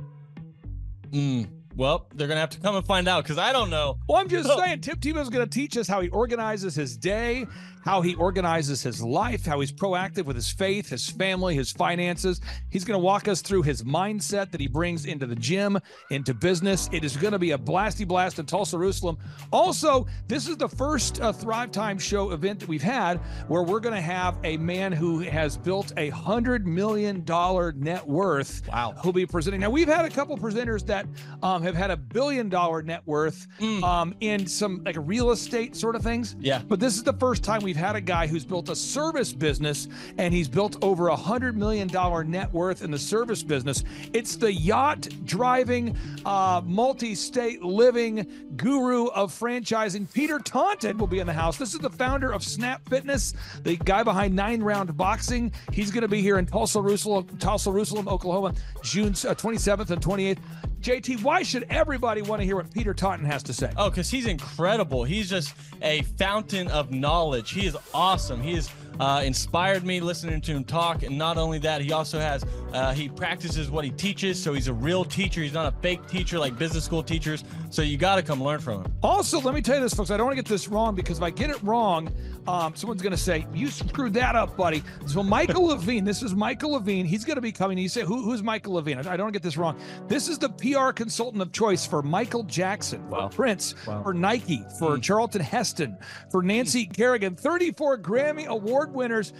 it? Well, they're going to have to come and find out because I don't know. Well, I'm just saying, Tim Tebow's going to teach us how he organizes his day, how he organizes his life, how he's proactive with his faith, his family, his finances. He's going to walk us through his mindset that he brings into the gym, into business. It is going to be a blasty blast in Tulsa, Jerusalem. Also, this is the first Thrive Time Show event that we've had where we're going to have a man who has built $100 million net worth. Wow. Who'll be presenting. Now, we've had a couple presenters that have had $1 billion net worth in some like real estate sort of things. Yeah. But this is the first time we've had a guy who's built a service business, and he's built over $100 million net worth in the service business. It's the yacht driving, multi-state living guru of franchising. Peter Taunton will be in the house. This is the founder of Snap Fitness, the guy behind 9 Round Boxing. He's going to be here in Tulsa, Jerusalem, Oklahoma, June 27th and 28th. JT, why should everybody want to hear what Peter Taunton has to say? Oh, because he's incredible. He's just a fountain of knowledge. He is awesome. He has inspired me listening to him talk. And not only that, he also has, he practices what he teaches. So he's a real teacher. He's not a fake teacher like business school teachers. So you got to come learn from him. Also, let me tell you this, folks. I don't want to get this wrong because if I get it wrong, someone's going to say, you screwed that up, buddy. So Michael Levine, this is Michael Levine. He's going to be coming. You say, who's Michael Levine? I don't want to get this wrong. This is the PR consultant of choice for Michael Jackson, for Prince, for Nike, for Charlton Heston, for Nancy Kerrigan, 34 Grammy Award winners,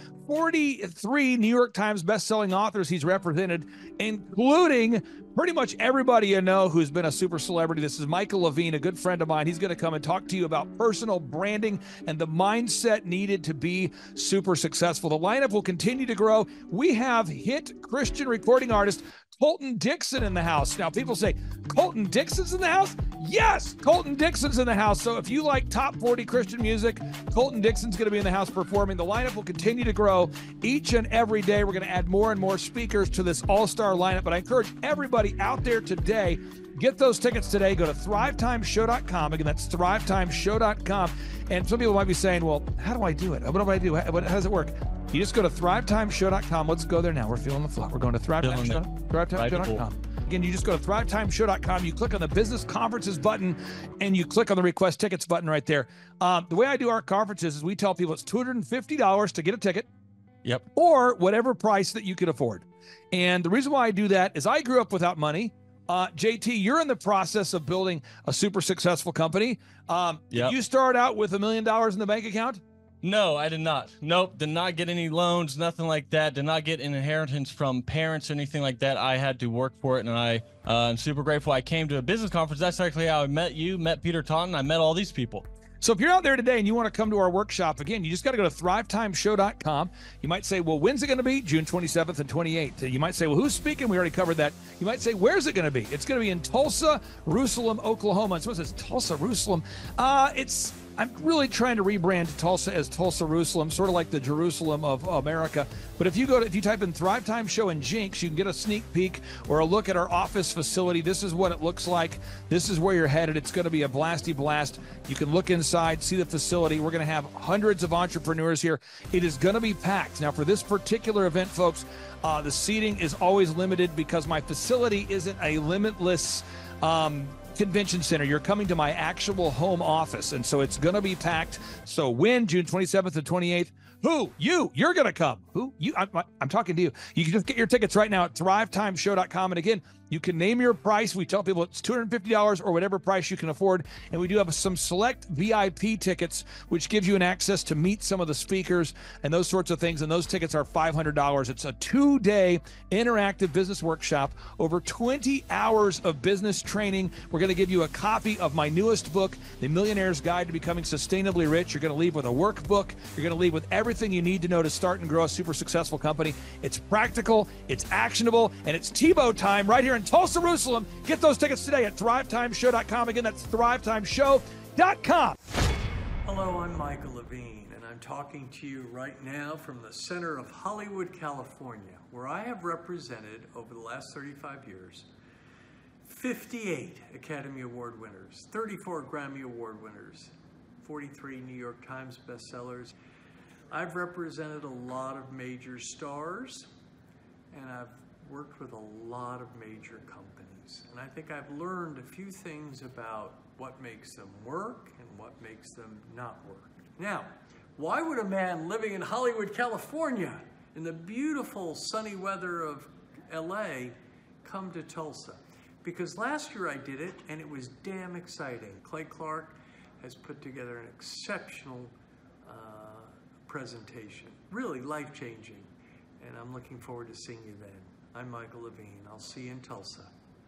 43 New York Times bestselling authors he's represented, including pretty much everybody you know who's been a super celebrity. This is Michael Levine, a good friend of mine. He's going to come and talk to you about personal branding and the mindset needed to be super successful. The lineup will continue to grow. We have hit Christian recording artist Colton Dixon in the house. Now, people say, Colton Dixon's in the house? Yes, Colton Dixon's in the house. So if you like top 40 Christian music, Colton Dixon's going to be in the house performing. The lineup will continue to grow each and every day. We're going to add more and more speakers to this all-star lineup. But I encourage everybody out there today, get those tickets today. Go to thrivetimeshow.com. Again, that's thrivetimeshow.com. And some people might be saying, well, how do I do it? What do I do? How does it work? You just go to thrivetimeshow.com. Let's go there now. We're feeling the flow. We're going to thrivetimeshow.com. Again, you just go to thrivetimeshow.com. You click on the business conferences button, and you click on the request tickets button right there. The way I do our conferences is we tell people it's $250 to get a ticket. Yep. Or whatever price that you can afford. And the reason why I do that is I grew up without money. JT, you're in the process of building a super successful company. Yep. You start out with $1 million in the bank account? No, I did not. Nope, did not get any loans, nothing like that. Did not get an inheritance from parents or anything like that. I had to work for it, and I'm super grateful. I came to a business conference. That's actually how I met you, met Peter Taunton. I met all these people. So if you're out there today and you want to come to our workshop, again, you just got to go to thrivetimeshow.com. You might say, well, when's it going to be? June 27th and 28th. You might say, well, who's speaking? We already covered that. You might say, where's it going to be? It's going to be in Tulsa, Jerusalem, Oklahoma. And so it says Tulsa, Jerusalem. I'm really trying to rebrand Tulsa as Tulsa, Jerusalem, sort of like the Jerusalem of America. But if you type in Thrive Time Show and Jinx, you can get a sneak peek or a look at our office facility. This is what it looks like. This is where you're headed. It's going to be a blasty blast. You can look inside, see the facility. We're going to have hundreds of entrepreneurs here. It is going to be packed. Now, for this particular event, folks, the seating is always limited because my facility isn't a limitless convention center. You're coming to my actual home office, and so it's going to be packed. So when? June 27th and 28th. Who? You're going to come. Who? You? I'm talking to you. You can just get your tickets right now at thrivetimeshow.com. And again, you can name your price. We tell people it's $250 or whatever price you can afford. And we do have some select VIP tickets, which gives you an access to meet some of the speakers and those sorts of things. And those tickets are $500. It's a 2-day interactive business workshop, over 20 hours of business training. We're going to give you a copy of my newest book, The Millionaire's Guide to Becoming Sustainably Rich. You're going to leave with a workbook. You're going to leave with everything you need to know to start and grow a super successful company. It's practical, it's actionable, and it's Tebow time right here in Tulsa, Jerusalem. Get those tickets today at thrivetimeshow.com. Again, that's thrivetimeshow.com. Hello, I'm Michael Levine, and I'm talking to you right now from the center of Hollywood, California, where I have represented over the last 35 years 58 Academy Award winners, 34 Grammy Award winners, 43 New York Times bestsellers. I've represented a lot of major stars, and I've worked with a lot of major companies. And I think I've learned a few things about what makes them work and what makes them not work. Now, why would a man living in Hollywood, California, in the beautiful sunny weather of LA, come to Tulsa? Because last year I did it, and it was damn exciting. Clay Clark has put together an exceptional presentation, really life-changing, and I'm looking forward to seeing you then. I'm Michael Levine. I'll see you in Tulsa.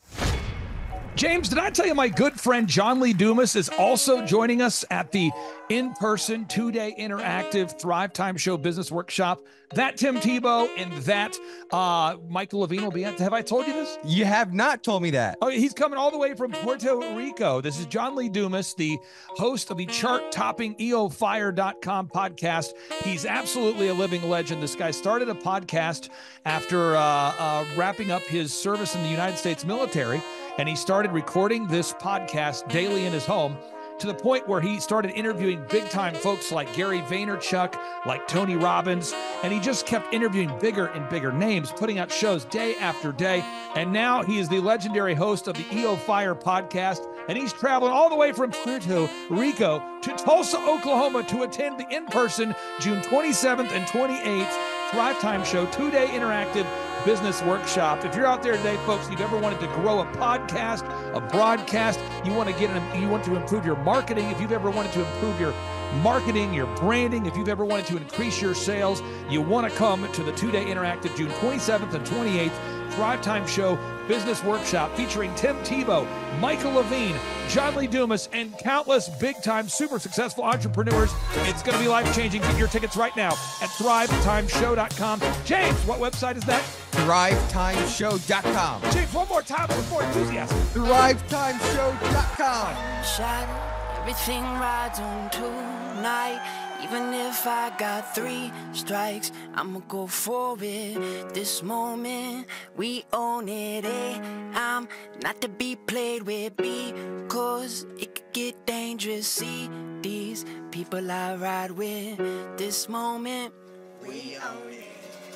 James, did I tell you my good friend John Lee Dumas is also joining us at the in-person 2-day interactive Thrive Time Show Business Workshop? That Tim Tebow and that Michael Levine will be at. Have I told you this? You have not told me that. Oh, he's coming all the way from Puerto Rico. This is John Lee Dumas, the host of the chart-topping EOFire.com podcast. He's absolutely a living legend. This guy started a podcast after wrapping up his service in the United States military, and he started recording this podcast daily in his home, to the point where he started interviewing big-time folks like Gary Vaynerchuk, like Tony Robbins, and he just kept interviewing bigger and bigger names, putting out shows day after day. And now he is the legendary host of the EO Fire podcast, and he's traveling all the way from Puerto Rico to Tulsa, Oklahoma to attend the in-person June 27th and 28th Thrive Time Show 2-day interactive business workshop. If you're out there today, folks, you've ever wanted to grow a podcast, a broadcast, you want to improve your marketing, if you've ever wanted to improve your marketing, your branding, if you've ever wanted to increase your sales, you want to come to the 2-day interactive June 27th and 28th Thrive Time Show Business Workshop featuring Tim Tebow, Michael Levine, John Lee Dumas, and countless big-time super successful entrepreneurs. It's going to be life-changing. Get your tickets right now at thrivetimeshow.com. James, what website is that? thrivetimeshow.com. James, one more time before enthusiasm. thrivetimeshow.com. Shot everything rides on tonight. Even if I got 3 strikes, I'ma go for it. This moment, we own it. I'm not to be played with because it could get dangerous. See these people I ride with. This moment, we own it.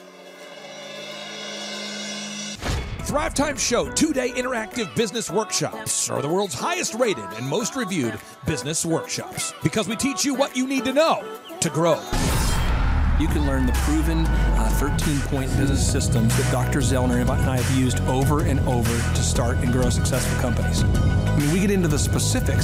Thrive Time Show 2-day interactive business workshops are the world's highest rated and most reviewed business workshops because we teach you what you need to know to grow. You can learn the proven 13-point business systems that Dr. Zellner and I have used over and over to start and grow successful companies. I mean, we get into the specific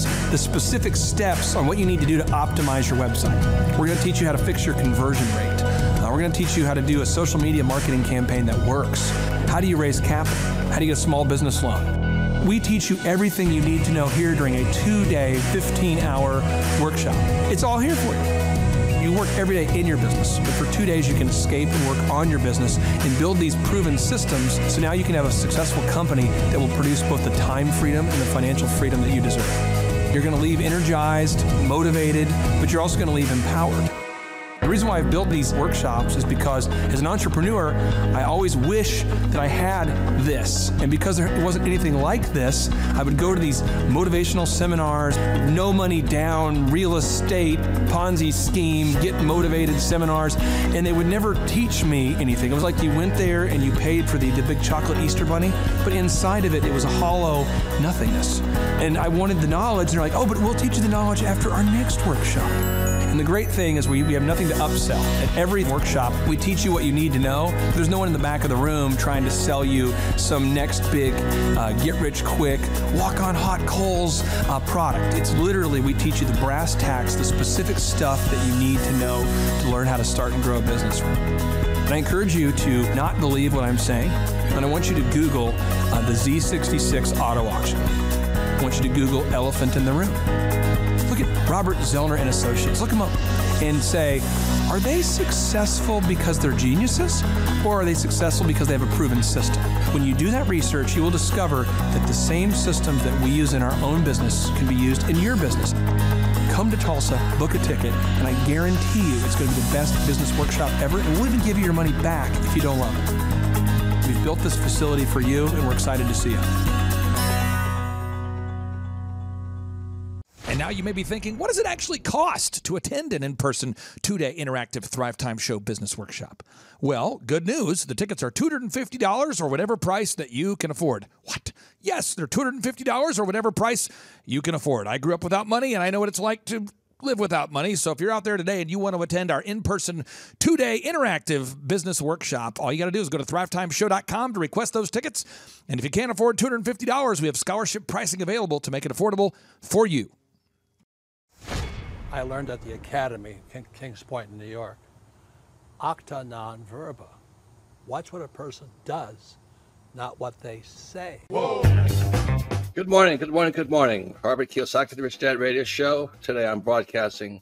steps on what you need to do to optimize your website. We're going to teach you how to fix your conversion rate. We're going to teach you how to do a social media marketing campaign that works. How do you raise capital? How do you get a small business loan? We teach you everything you need to know here during a 2-day, 15-hour workshop. It's all here for you. You work every day in your business, but for 2 days you can escape and work on your business and build these proven systems so now you can have a successful company that will produce both the time freedom and the financial freedom that you deserve. You're going to leave energized, motivated, but you're also going to leave empowered. The reason why I've built these workshops is because as an entrepreneur, I always wish that I had this. And because there wasn't anything like this, I would go to these motivational seminars, no money down, real estate, Ponzi scheme, get motivated seminars, and they would never teach me anything. It was like you went there and you paid for the big chocolate Easter bunny, but inside of it, it was a hollow nothingness. And I wanted the knowledge, and they're like, oh, but we'll teach you the knowledge after our next workshop. And the great thing is we have nothing to upsell. At every workshop, we teach you what you need to know. There's no one in the back of the room trying to sell you some next big get-rich-quick, walk-on-hot-coals product. It's literally, we teach you the brass tacks, the specific stuff that you need to know to learn how to start and grow a business. And I encourage you to not believe what I'm saying, and I want you to Google the Z66 auto auction. I want you to Google elephant in the room. Look at Robert Zellner and Associates. Look them up and say, are they successful because they're geniuses, or are they successful because they have a proven system? When you do that research, you will discover that the same systems that we use in our own business can be used in your business. Come to Tulsa, book a ticket, and I guarantee you it's going to be the best business workshop ever, and we'll even give you your money back if you don't love it. We've built this facility for you, and we're excited to see you. And now you may be thinking, what does it actually cost to attend an in-person 2-day interactive Thrive Time Show business workshop? Well, good news. The tickets are $250 or whatever price that you can afford. What? Yes, they're $250 or whatever price you can afford. I grew up without money, and I know what it's like to live without money. So if you're out there today and you want to attend our in-person 2-day interactive business workshop, all you got to do is go to thrivetimeshow.com to request those tickets. And if you can't afford $250, we have scholarship pricing available to make it affordable for you. I learned at the Academy, Kings Point in New York. Acta non verba. Watch what a person does, not what they say. Whoa. Good morning, good morning, good morning. Robert Kiyosaki, the Rich Dad Radio Show. Today I'm broadcasting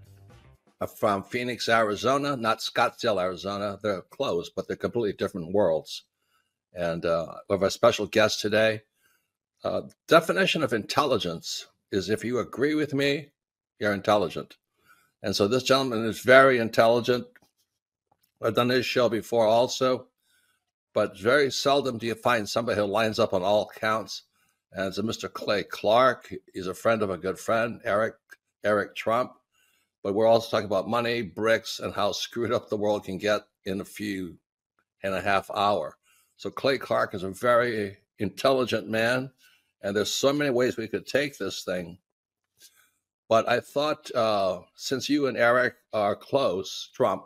from Phoenix, Arizona, not Scottsdale, Arizona. They're close, but they're completely different worlds. And we have a special guest today. Definition of intelligence is if you agree with me, you're intelligent. And so this gentleman is very intelligent. I've done this show before also, but very seldom do you find somebody who lines up on all counts. And it's a Mr. Clay Clark. He's a friend of a good friend, Eric Trump. But we're also talking about money, bricks, and how screwed up the world can get in a few and a half hours. So Clay Clark is a very intelligent man, and there's so many ways we could take this thing. But I thought, since you and Eric are close, Trump,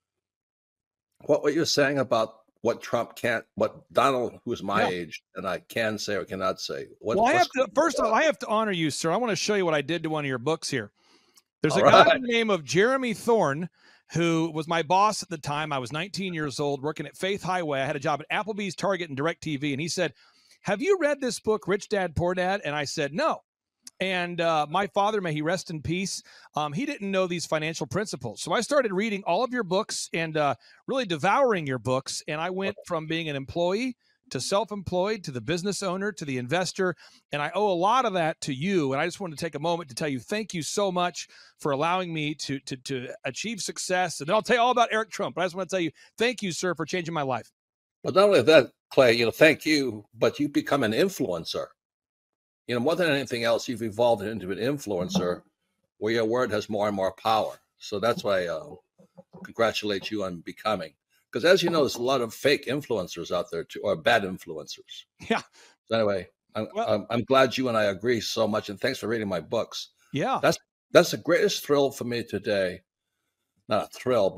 what were you saying about what Trump can't, what Donald, who's my age, and I can say or cannot say? First of all, I have to honor you, sir. I want to show you what I did to one of your books here. There's a guy by the name of Jeremy Thorne, who was my boss at the time. I was 19 years old, working at Faith Highway. I had a job at Applebee's, Target, and DirecTV. And he said, have you read this book, Rich Dad, Poor Dad? And I said, no. And my father, may he rest in peace, he didn't know these financial principles. So I started reading all of your books and really devouring your books. And I went from being an employee to self-employed to the business owner to the investor. And I owe a lot of that to you. And I just wanted to take a moment to tell you thank you so much for allowing me to achieve success. And then I'll tell you all about Eric Trump. But I just want to tell you thank you, sir, for changing my life. Well, not only that, Clay, thank you, but you become an influencer. More than anything else, you've evolved into an influencer where your word has more and more power. So that's why I congratulate you on becoming. Because as you know, there's a lot of fake influencers out there too, or bad influencers. Yeah. So anyway, I'm glad you and I agree so much, and thanks for reading my books. Yeah. That's the greatest thrill for me today. Not a thrill, but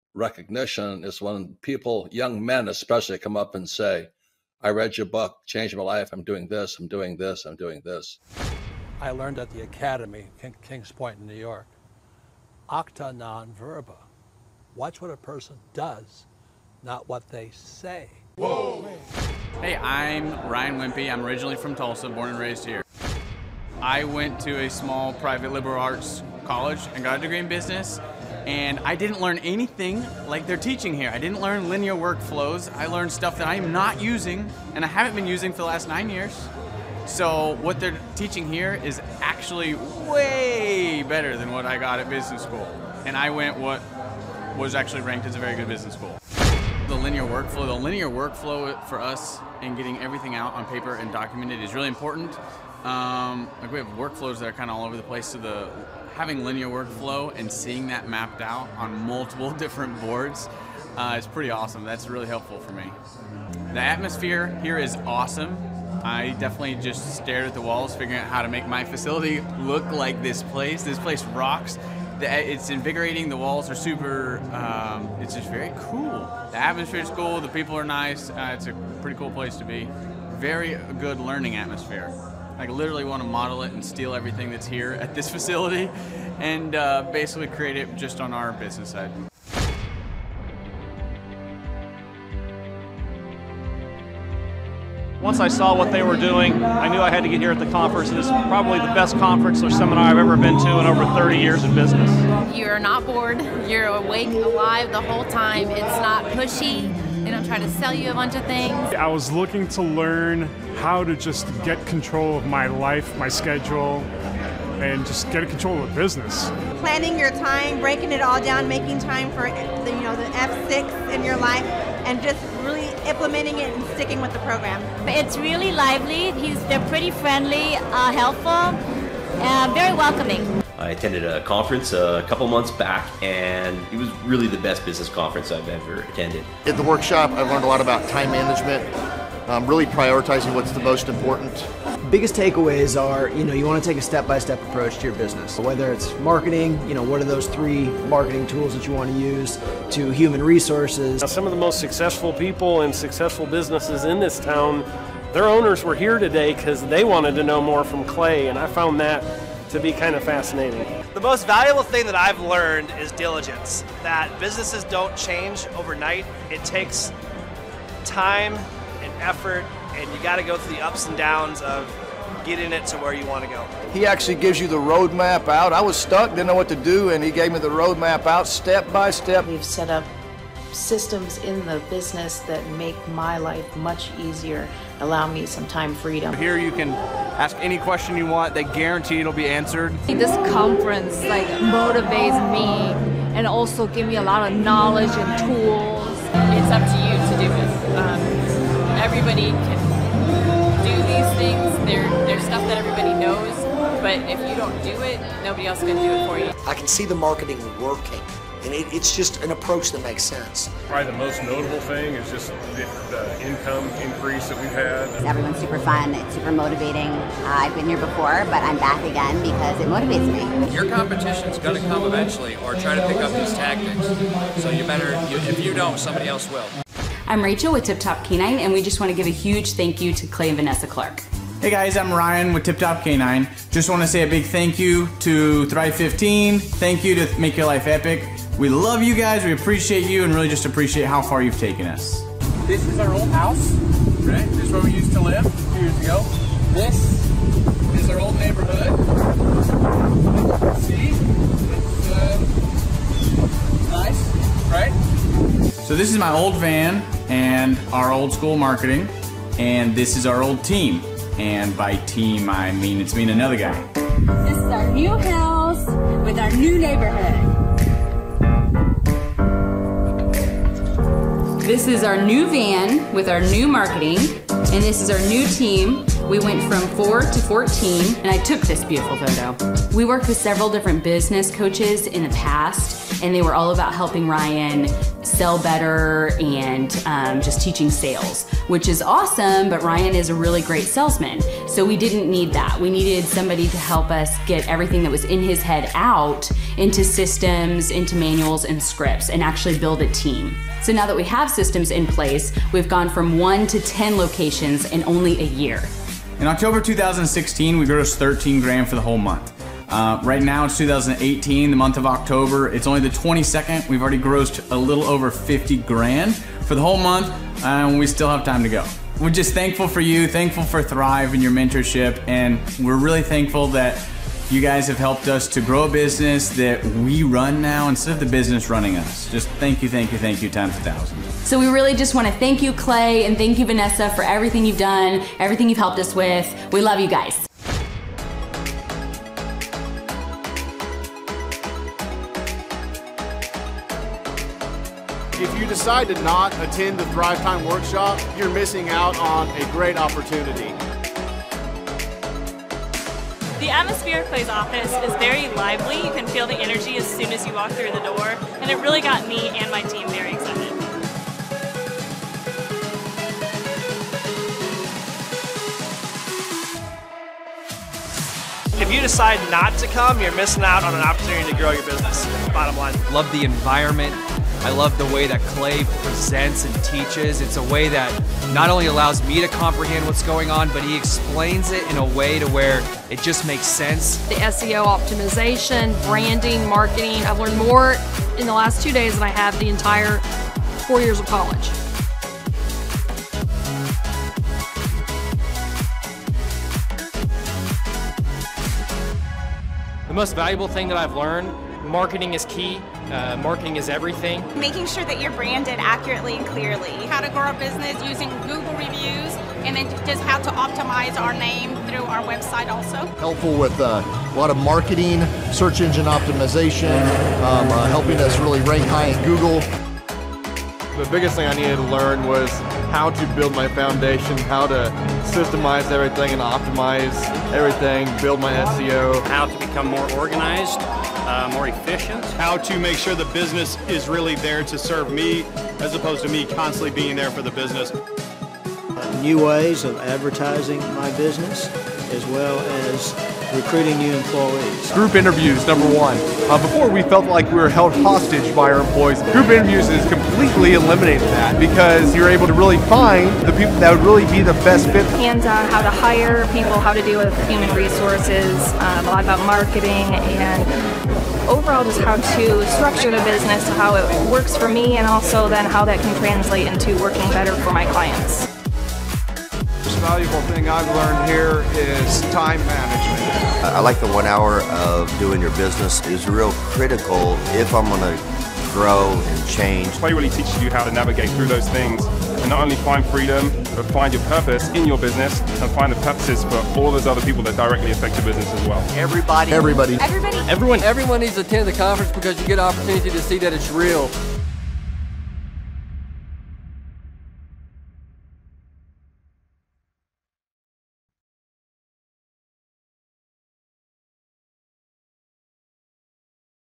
recognition is when people, young men especially, come up and say, I read your book, changed my life, I'm doing this, I'm doing this, I'm doing this. I learned at the academy, Kings Point in New York, acta non verba. Watch what a person does, not what they say. Whoa. Hey, I'm Ryan Wimpy. I'm originally from Tulsa, born and raised here. I went to a small private liberal arts college and got a degree in business, and I didn't learn anything like they're teaching here. I didn't learn linear workflows. I learned stuff that I'm not using, and I haven't been using for the last 9 years. So what they're teaching here is actually way better than what I got at business school. And I went what was actually ranked as a very good business school. The linear workflow for us and getting everything out on paper and documented is really important. Like we have workflows that are kind of all over the place, so having linear workflow and seeing that mapped out on multiple different boards is pretty awesome. That's really helpful for me. The atmosphere here is awesome. I definitely just stared at the walls, figuring out how to make my facility look like this place. This place rocks. It's invigorating. The walls are super, it's just very cool. The atmosphere is cool. The people are nice. It's a pretty cool place to be. Very good learning atmosphere. I literally want to model it and steal everything that's here at this facility and basically create it just on our business side. Once I saw what they were doing, I knew I had to get here at the conference. This is probably the best conference or seminar I've ever been to in over 30 years in business. You're not bored. You're awake, alive the whole time. It's not pushy. They don't try to sell you a bunch of things. I was looking to learn how to just get control of my life, my schedule, and just get control of the business. Planning your time, breaking it all down, making time for the F6 in your life, and just really implementing it and sticking with the program. It's really lively. They're pretty friendly, helpful, very welcoming. I attended a conference a couple months back, and it was really the best business conference I've ever attended. At the workshop, I learned a lot about time management, really prioritizing what's the most important. Biggest takeaways are, you want to take a step-by-step approach to your business. Whether it's marketing, what are those 3 marketing tools that you want to use, to human resources. Now, some of the most successful people and successful businesses in this town, their owners were here today because they wanted to know more from Clay, and I found that to be kind of fascinating. The most valuable thing that I've learned is diligence, that businesses don't change overnight. It takes time and effort, and you got to go through the ups and downs of getting it to where you want to go. He actually gives you the roadmap out. I was stuck, didn't know what to do, and he gave me the roadmap out step by step. We've set up systems in the business that make my life much easier, allow me some time freedom. Here you can ask any question you want. They guarantee it'll be answered. This conference motivates me and also give me a lot of knowledge and tools. It's up to you to do it. Everybody can do these things. There's stuff that everybody knows, but if you don't do it, nobody else can do it for you. I can see the marketing working, and it's just an approach that makes sense. Probably the most notable thing is just the income increase that we've had. Everyone's super fun, it's super motivating. I've been here before, but I'm back again because it motivates me. Your competition's going to come eventually, or try to pick up these tactics. So you better, if you don't, somebody else will. I'm Rachel with Tip Top Canine, and we just want to give a huge thank you to Clay and Vanessa Clark. Hey guys, I'm Ryan with Tip Top Canine. Just want to say a big thank you to Thrive 15. Thank you to Make Your Life Epic. We love you guys, we appreciate you, and really just appreciate how far you've taken us. This is our old house, right? This is where we used to live a few years ago. This is our old neighborhood. See? It's nice, right? So this is my old van and our old school marketing, and this is our old team. And by team, I mean it's me and another guy. This is our new house with our new neighborhood. This is our new van with our new marketing, and this is our new team. We went from 4 to 14, and I took this beautiful photo. We worked with several different business coaches in the past, and they were all about helping Ryan sell better and just teaching sales, which is awesome, but Ryan is a really great salesman. So we didn't need that. We needed somebody to help us get everything that was in his head out into systems, into manuals and scripts, and actually build a team. So now that we have systems in place, we've gone from 1 to 10 locations in only a year. In October 2016, we grossed 13 grand for the whole month. Right now it's 2018, the month of October. It's only the 22nd. We've already grossed a little over 50 grand for the whole month, and we still have time to go. We're just thankful for you, thankful for Thrive and your mentorship, and we're really thankful that you guys have helped us to grow a business that we run now instead of the business running us. Just thank you, thank you, thank you times 1,000. So we really just want to thank you, Clay, and thank you, Vanessa, for everything you've done, everything you've helped us with. We love you guys. If you decide to not attend the Thrive Time workshop, you're missing out on a great opportunity. The atmosphere of Clay's office is very lively. You can feel the energy as soon as you walk through the door, and it really got me and my team very excited. If you decide not to come, you're missing out on an opportunity to grow your business. Bottom line. Love the environment. I love the way that Clay presents and teaches. It's a way that not only allows me to comprehend what's going on, but he explains it in a way to where it just makes sense. The SEO optimization, branding, marketing. I've learned more in the last 2 days than I have the entire 4 years of college. The most valuable thing that I've learned, marketing is key. Marketing is everything. Making sure that you're branded accurately and clearly. How to grow a business using Google reviews, and then just how to optimize our name through our website also. Helpful with a lot of marketing, search engine optimization, helping us really rank high in Google. The biggest thing I needed to learn was how to build my foundation, how to systemize everything and optimize everything, build my SEO. How to become more organized, more efficient. How to make sure the business is really there to serve me as opposed to me constantly being there for the business. New ways of advertising my business as well as recruiting new employees. Group interviews, number one. Before we felt like we were held hostage by our employees. Group interviews has completely eliminated that because you're able to really find the people that would really be the best fit. Hands-on how to hire people, how to deal with human resources, a lot about marketing, and overall just how to structure the business, how it works for me, and also then how that can translate into working better for my clients. The most valuable thing I've learned here is time management. I like the 1 hour of doing your business is real critical if I'm going to grow and change. Clay really teaches you how to navigate through those things and not only find freedom, but find your purpose in your business and find the purposes for all those other people that directly affect your business as well. Everybody. Everybody. Everyone needs to attend the conference because you get an opportunity to see that it's real.